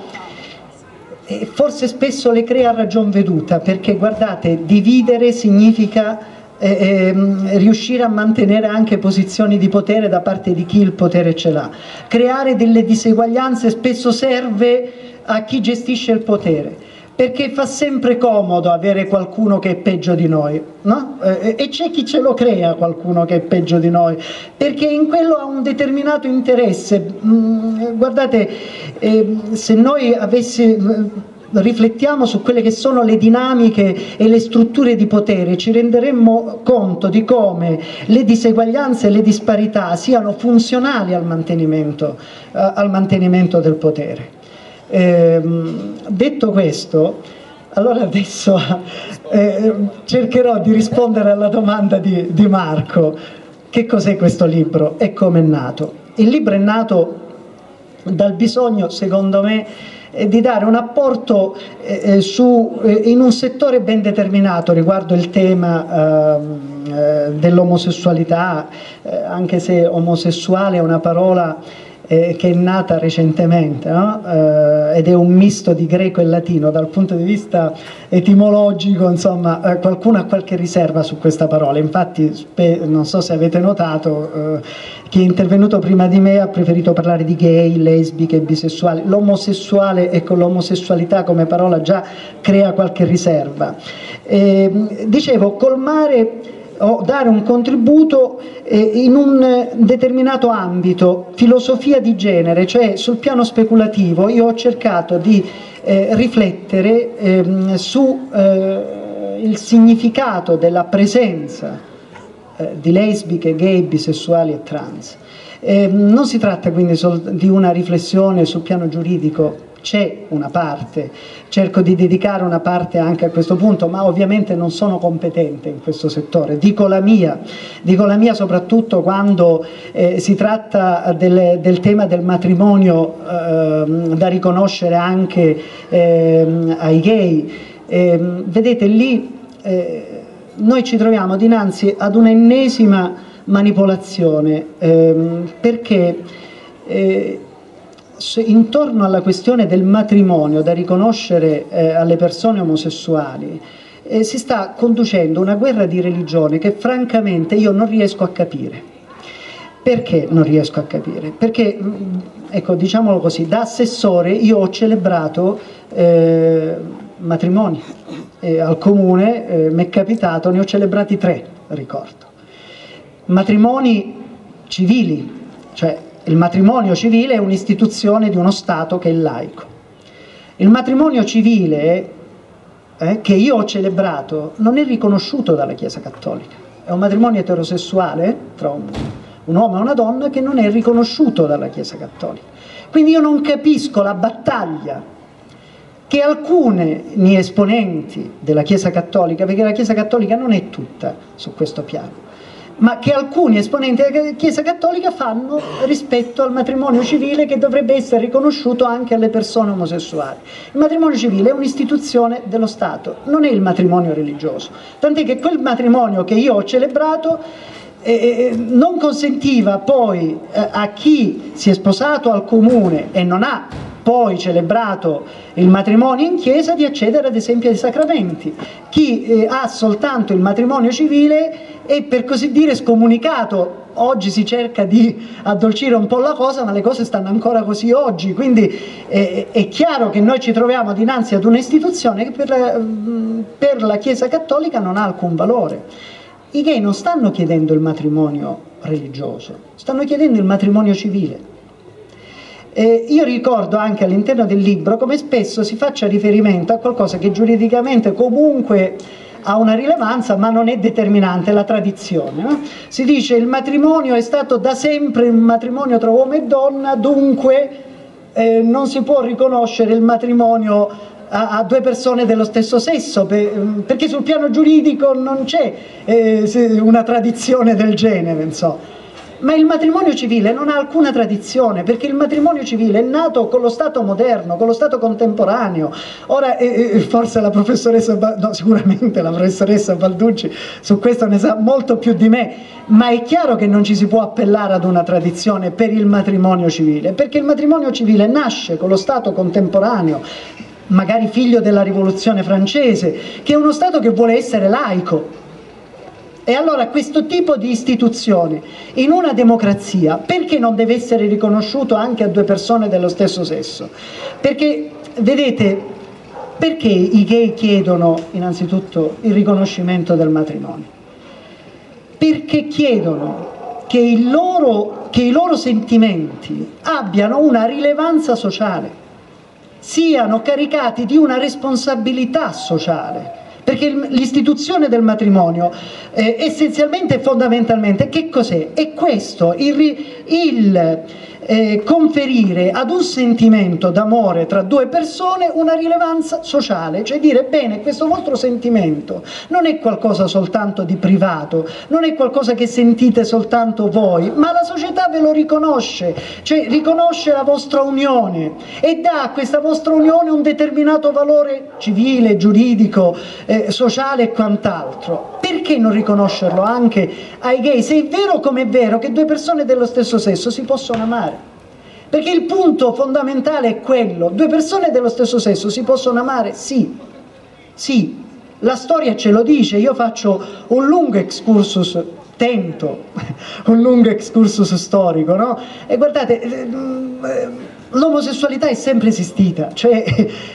Speaker 2: e forse spesso le crea a ragion veduta, perché guardate, dividere significa riuscire a mantenere anche posizioni di potere da parte di chi il potere ce l'ha. Creare delle diseguaglianze spesso serve a chi gestisce il potere, perché fa sempre comodo avere qualcuno che è peggio di noi, no? E c'è chi ce lo crea qualcuno che è peggio di noi, perché in quello ha un determinato interesse. Guardate, se noi riflettiamo su quelle che sono le dinamiche e le strutture di potere, ci renderemmo conto di come le diseguaglianze e le disparità siano funzionali al mantenimento del potere. Detto questo, allora adesso cercherò di rispondere alla domanda di Marco. Che cos'è questo libro e come è nato? Il libro è nato dal bisogno, secondo me, di dare un apporto in un settore ben determinato riguardo il tema dell'omosessualità, anche se omosessuale è una parola che è nata recentemente, no? Ed è un misto di greco e latino. Dal punto di vista etimologico, insomma, qualcuno ha qualche riserva su questa parola. Infatti, non so se avete notato, chi è intervenuto prima di me ha preferito parlare di gay, lesbiche, bisessuali. L'omosessuale, ecco, l'omosessualità come parola già crea qualche riserva. Dicevo, colmare o dare un contributo in un determinato ambito, filosofia di genere, cioè sul piano speculativo. Io ho cercato di riflettere su il significato della presenza di lesbiche, gay, bisessuali e trans. Non si tratta quindi solo di una riflessione sul piano giuridico, c'è una parte, cerco di dedicare una parte anche a questo punto, ma ovviamente non sono competente in questo settore, dico la mia soprattutto quando si tratta del tema del matrimonio da riconoscere anche ai gay. Vedete, lì noi ci troviamo dinanzi ad un'ennesima manipolazione, perché intorno alla questione del matrimonio da riconoscere alle persone omosessuali si sta conducendo una guerra di religione che francamente io non riesco a capire. Perché non riesco a capire? Perché, ecco, diciamolo così, da assessore io ho celebrato matrimoni al comune, mi è capitato, ne ho celebrati 3, ricordo. Matrimoni civili, cioè il matrimonio civile è un'istituzione di uno Stato che è laico. Il matrimonio civile che io ho celebrato non è riconosciuto dalla Chiesa Cattolica, è un matrimonio eterosessuale tra un uomo e una donna che non è riconosciuto dalla Chiesa Cattolica. Quindi io non capisco la battaglia che alcuni esponenti della Chiesa Cattolica, perché la Chiesa Cattolica non è tutta su questo piano, ma che alcuni esponenti della Chiesa Cattolica fanno rispetto al matrimonio civile che dovrebbe essere riconosciuto anche alle persone omosessuali. Il matrimonio civile è un'istituzione dello Stato, non è il matrimonio religioso, tant'è che quel matrimonio che io ho celebrato non consentiva poi a chi si è sposato al comune e non ha poi celebrato il matrimonio in chiesa di accedere ad esempio ai sacramenti. Chi ha soltanto il matrimonio civile è, per così dire, scomunicato. Oggi si cerca di addolcire un po' la cosa, ma le cose stanno ancora così oggi, quindi è chiaro che noi ci troviamo dinanzi ad un'istituzione che per la Chiesa Cattolica non ha alcun valore. I gay non stanno chiedendo il matrimonio religioso, stanno chiedendo il matrimonio civile. Io ricordo anche all'interno del libro come spesso si faccia riferimento a qualcosa che giuridicamente comunque ha una rilevanza ma non è determinante, la tradizione, no? Si dice il matrimonio è stato da sempre un matrimonio tra uomo e donna, dunque non si può riconoscere il matrimonio a due persone dello stesso sesso, perché sul piano giuridico non c'è una tradizione del genere, insomma. Ma il matrimonio civile non ha alcuna tradizione, perché il matrimonio civile è nato con lo Stato moderno, con lo Stato contemporaneo. Ora, forse la professoressa, no, sicuramente la professoressa Balducci su questo ne sa molto più di me, ma è chiaro che non ci si può appellare ad una tradizione per il matrimonio civile, perché il matrimonio civile nasce con lo Stato contemporaneo, magari figlio della rivoluzione francese, che è uno Stato che vuole essere laico. E allora questo tipo di istituzione in una democrazia perché non deve essere riconosciuto anche a due persone dello stesso sesso? Perché, vedete, perché i gay chiedono innanzitutto il riconoscimento del matrimonio? Perché chiedono che i loro sentimenti abbiano una rilevanza sociale, siano caricati di una responsabilità sociale. Perché l'istituzione del matrimonio essenzialmente e fondamentalmente che cos'è? È questo, il conferire ad un sentimento d'amore tra due persone una rilevanza sociale, cioè dire bene, questo vostro sentimento non è qualcosa soltanto di privato, non è qualcosa che sentite soltanto voi, ma la società ve lo riconosce, cioè riconosce la vostra unione e dà a questa vostra unione un determinato valore civile, giuridico, sociale e quant'altro. Perché non riconoscerlo anche ai gay, se è vero come è vero che due persone dello stesso sesso si possono amare? Perché il punto fondamentale è quello, due persone dello stesso sesso si possono amare? Sì, sì, la storia ce lo dice. Io faccio un lungo excursus, tento un lungo excursus storico, no? E guardate, l'omosessualità è sempre esistita, cioè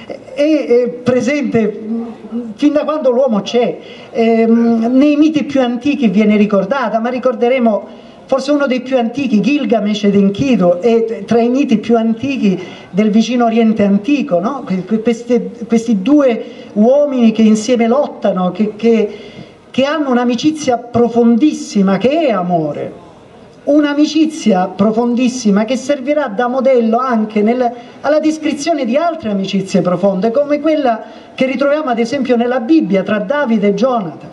Speaker 2: è presente fin da quando l'uomo c'è, nei miti più antichi viene ricordata, ma ricorderemo forse uno dei più antichi, Gilgamesh ed Enkidu, è tra i miti più antichi del vicino Oriente antico, no? Questi due uomini che insieme lottano, che hanno un'amicizia profondissima, che è amore, un'amicizia profondissima che servirà da modello anche alla descrizione di altre amicizie profonde, come quella che ritroviamo ad esempio nella Bibbia tra Davide e Gionata.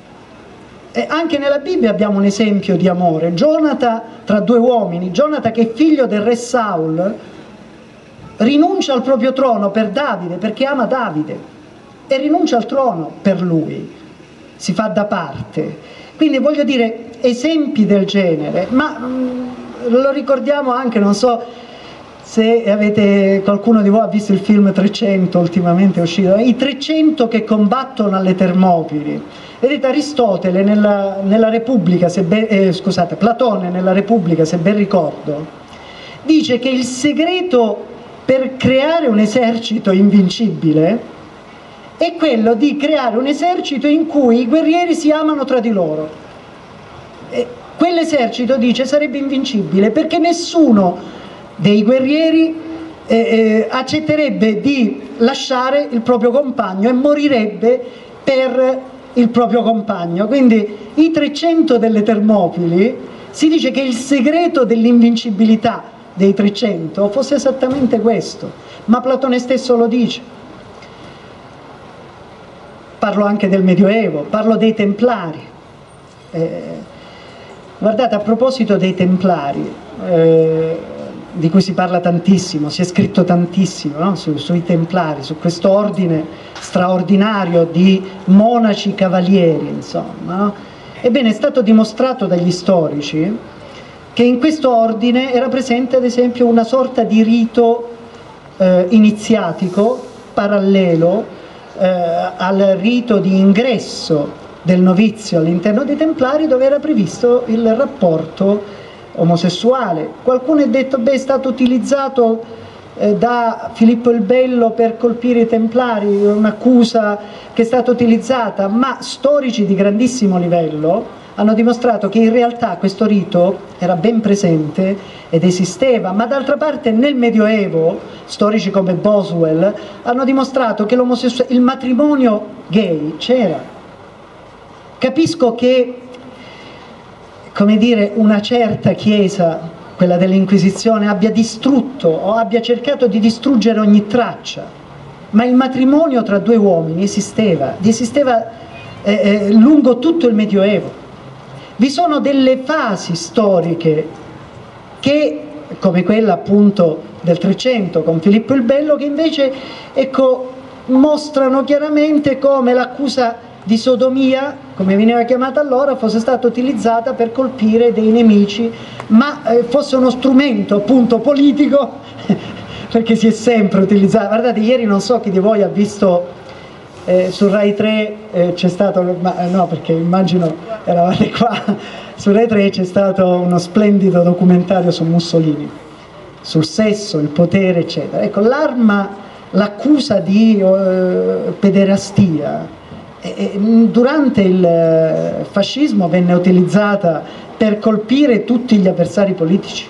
Speaker 2: E anche nella Bibbia abbiamo un esempio di amore, Gionata tra due uomini, Gionata che è figlio del re Saul, rinuncia al proprio trono per Davide perché ama Davide e rinuncia al trono per lui, si fa da parte. Quindi voglio dire, esempi del genere, ma lo ricordiamo anche, non so se qualcuno di voi ha visto il film 300, ultimamente è uscito, i 300 che combattono alle Termopili. Vedete, Aristotele nella Repubblica, Platone nella Repubblica, se ben ricordo, dice che il segreto per creare un esercito invincibile è quello di creare un esercito in cui i guerrieri si amano tra di loro. Quell'esercito, dice, sarebbe invincibile perché nessuno dei guerrieri accetterebbe di lasciare il proprio compagno e morirebbe per il proprio compagno. Quindi i 300 delle Termopili, si dice che il segreto dell'invincibilità dei 300 fosse esattamente questo, ma Platone stesso lo dice. Parlo anche del Medioevo, parlo dei Templari. Guardate, a proposito dei Templari, di cui si parla tantissimo, si è scritto tantissimo, no? Sui Templari, su questo ordine straordinario di monaci cavalieri, insomma, no? Ebbene, è stato dimostrato dagli storici che in questo ordine era presente ad esempio una sorta di rito iniziatico parallelo al rito di ingresso del novizio all'interno dei Templari, dove era previsto il rapporto omosessuale. Qualcuno ha detto, beh, è stato utilizzato da Filippo il Bello per colpire i Templari, un'accusa che è stata utilizzata, ma storici di grandissimo livello hanno dimostrato che in realtà questo rito era ben presente ed esisteva, ma d'altra parte nel Medioevo storici come Boswell hanno dimostrato che il matrimonio gay c'era. Capisco che, come dire, una certa Chiesa, quella dell'Inquisizione, abbia distrutto o abbia cercato di distruggere ogni traccia, ma il matrimonio tra due uomini esisteva lungo tutto il Medioevo. Vi sono delle fasi storiche che, come quella appunto del 300 con Filippo il Bello, che invece, ecco, mostrano chiaramente come l'accusa di sodomia, come veniva chiamata allora, fosse stata utilizzata per colpire dei nemici, ma fosse uno strumento appunto politico, perché si è sempre utilizzato. Guardate, ieri non so chi di voi ha visto su Rai 3, c'è stato, no, perché immagino eravate qua, su Rai 3 c'è stato uno splendido documentario su Mussolini, sul sesso, il potere, eccetera. Ecco, l'accusa di pederastia durante il fascismo venne utilizzata per colpire tutti gli avversari politici,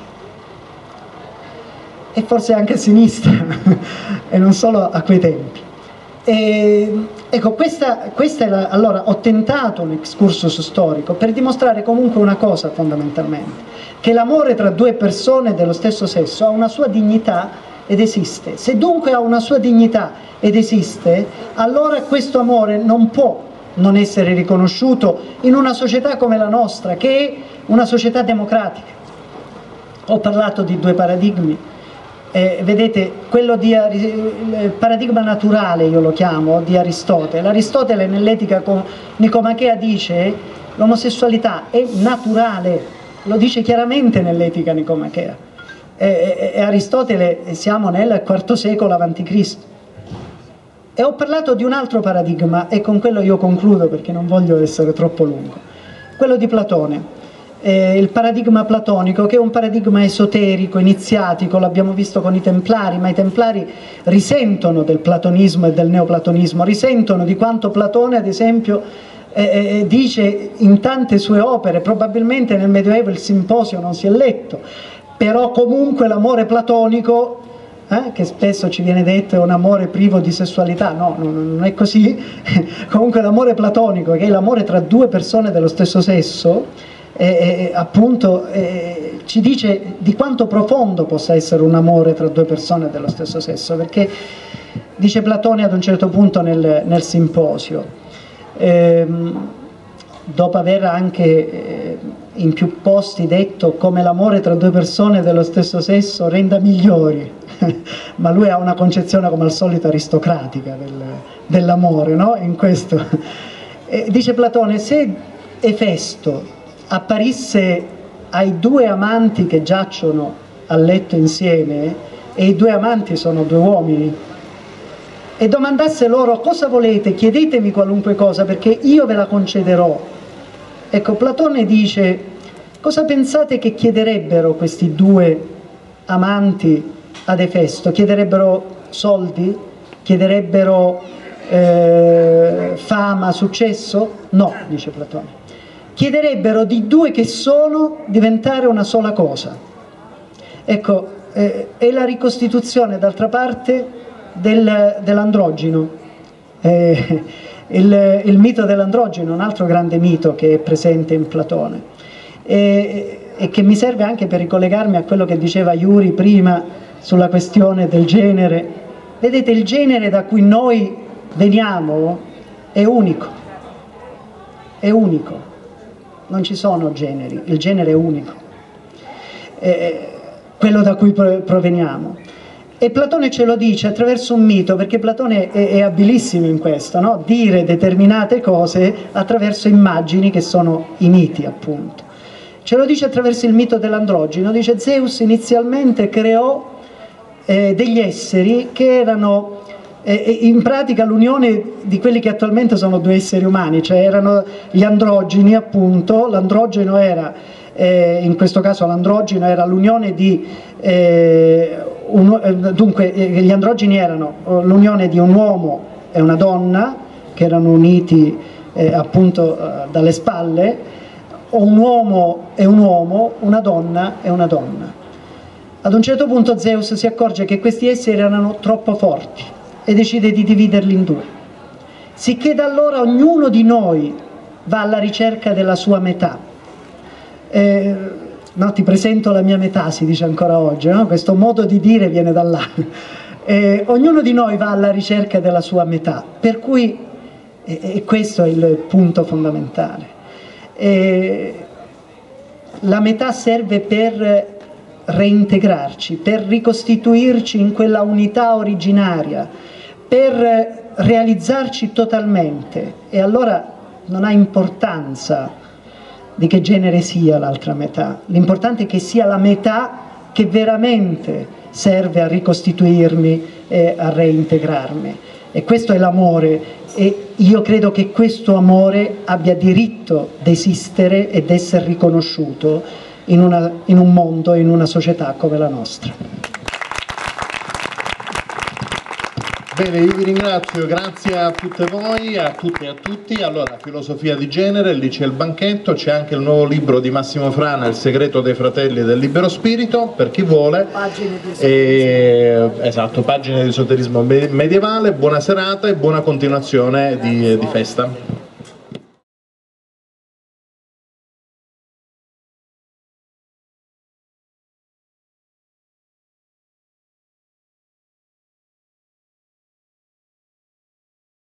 Speaker 2: e forse anche a sinistra e non solo a quei tempi. Ecco, questa è allora ho tentato un excursus storico per dimostrare comunque una cosa fondamentalmente, che l'amore tra due persone dello stesso sesso ha una sua dignità ed esiste. Se dunque ha una sua dignità ed esiste, allora questo amore non può non essere riconosciuto in una società come la nostra, che è una società democratica. Ho parlato di due paradigmi, vedete, quello il paradigma naturale, io lo chiamo, di Aristotele. Aristotele nell'Etica Nicomachea dice l'omosessualità è naturale, lo dice chiaramente nell'Etica Nicomachea. Aristotele, siamo nel IV secolo a.C. E ho parlato di un altro paradigma, e con quello io concludo perché non voglio essere troppo lungo, quello di Platone, il paradigma platonico, che è un paradigma esoterico, iniziatico, l'abbiamo visto con i Templari, ma i Templari risentono del platonismo e del neoplatonismo, risentono di quanto Platone, ad esempio, dice in tante sue opere. Probabilmente nel Medioevo il Simposio non si è letto, però comunque l'amore platonico, che spesso ci viene detto è un amore privo di sessualità, no, non è così. Comunque l'amore platonico, che è l'amore tra due persone dello stesso sesso, appunto ci dice di quanto profondo possa essere un amore tra due persone dello stesso sesso, perché dice Platone ad un certo punto nel Simposio, dopo aver anche in più posti detto come l'amore tra due persone dello stesso sesso renda migliori, ma lui ha una concezione come al solito aristocratica dell'amore, no? In questo dice Platone: se Efesto apparisse ai due amanti che giacciono a letto insieme, e i due amanti sono due uomini, e domandasse loro cosa volete, chiedetemi qualunque cosa perché io ve la concederò. Ecco, Platone dice: cosa pensate che chiederebbero questi due amanti ad Efesto? Chiederebbero soldi? Chiederebbero fama, successo? No, dice Platone. Chiederebbero di due che sono diventare una sola cosa. Ecco, è la ricostituzione d'altra parte dell'androgino. Il mito dell'androgino è un altro grande mito che è presente in Platone e che mi serve anche per ricollegarmi a quello che diceva Yuri prima sulla questione del genere. Vedete, il genere da cui noi veniamo è unico, non ci sono generi, il genere è unico, quello da cui proveniamo. E Platone ce lo dice attraverso un mito, perché Platone è abilissimo in questo, no? Dire determinate cose attraverso immagini che sono i miti, appunto. Ce lo dice attraverso il mito dell'androgino. Dice: Zeus inizialmente creò degli esseri che erano in pratica l'unione di quelli che attualmente sono due esseri umani, cioè erano gli androgini, appunto. L'androgeno era, in questo caso l'androgeno era l'unione di dunque gli androgeni erano l'unione di un uomo e una donna che erano uniti appunto dalle spalle, o un uomo e un uomo, una donna e una donna. Ad un certo punto Zeus si accorge che questi esseri erano troppo forti e decide di dividerli in due, sicché da allora ognuno di noi va alla ricerca della sua metà. No, ti presento la mia metà, si dice ancora oggi, no? Questo modo di dire viene da là. Ognuno di noi va alla ricerca della sua metà, per cui, e questo è il punto fondamentale, la metà serve per reintegrarci, per ricostituirci in quella unità originaria, per realizzarci totalmente, e allora non ha importanza di che genere sia l'altra metà, l'importante è che sia la metà che veramente serve a ricostituirmi e a reintegrarmi, e questo è l'amore, e io credo che questo amore abbia diritto di esistere ed essere riconosciuto in un mondo, in una società come la nostra.
Speaker 1: Bene, io vi ringrazio, grazie a tutte voi, a tutte e a tutti. Allora, filosofia di genere, lì c'è il banchetto, c'è anche il nuovo libro di Massimo Frana, Il segreto dei fratelli del libero spirito, per chi vuole.
Speaker 6: Pagine di esoterismo.
Speaker 1: Esatto, pagine di esoterismo medievale. Buona serata e buona continuazione di festa.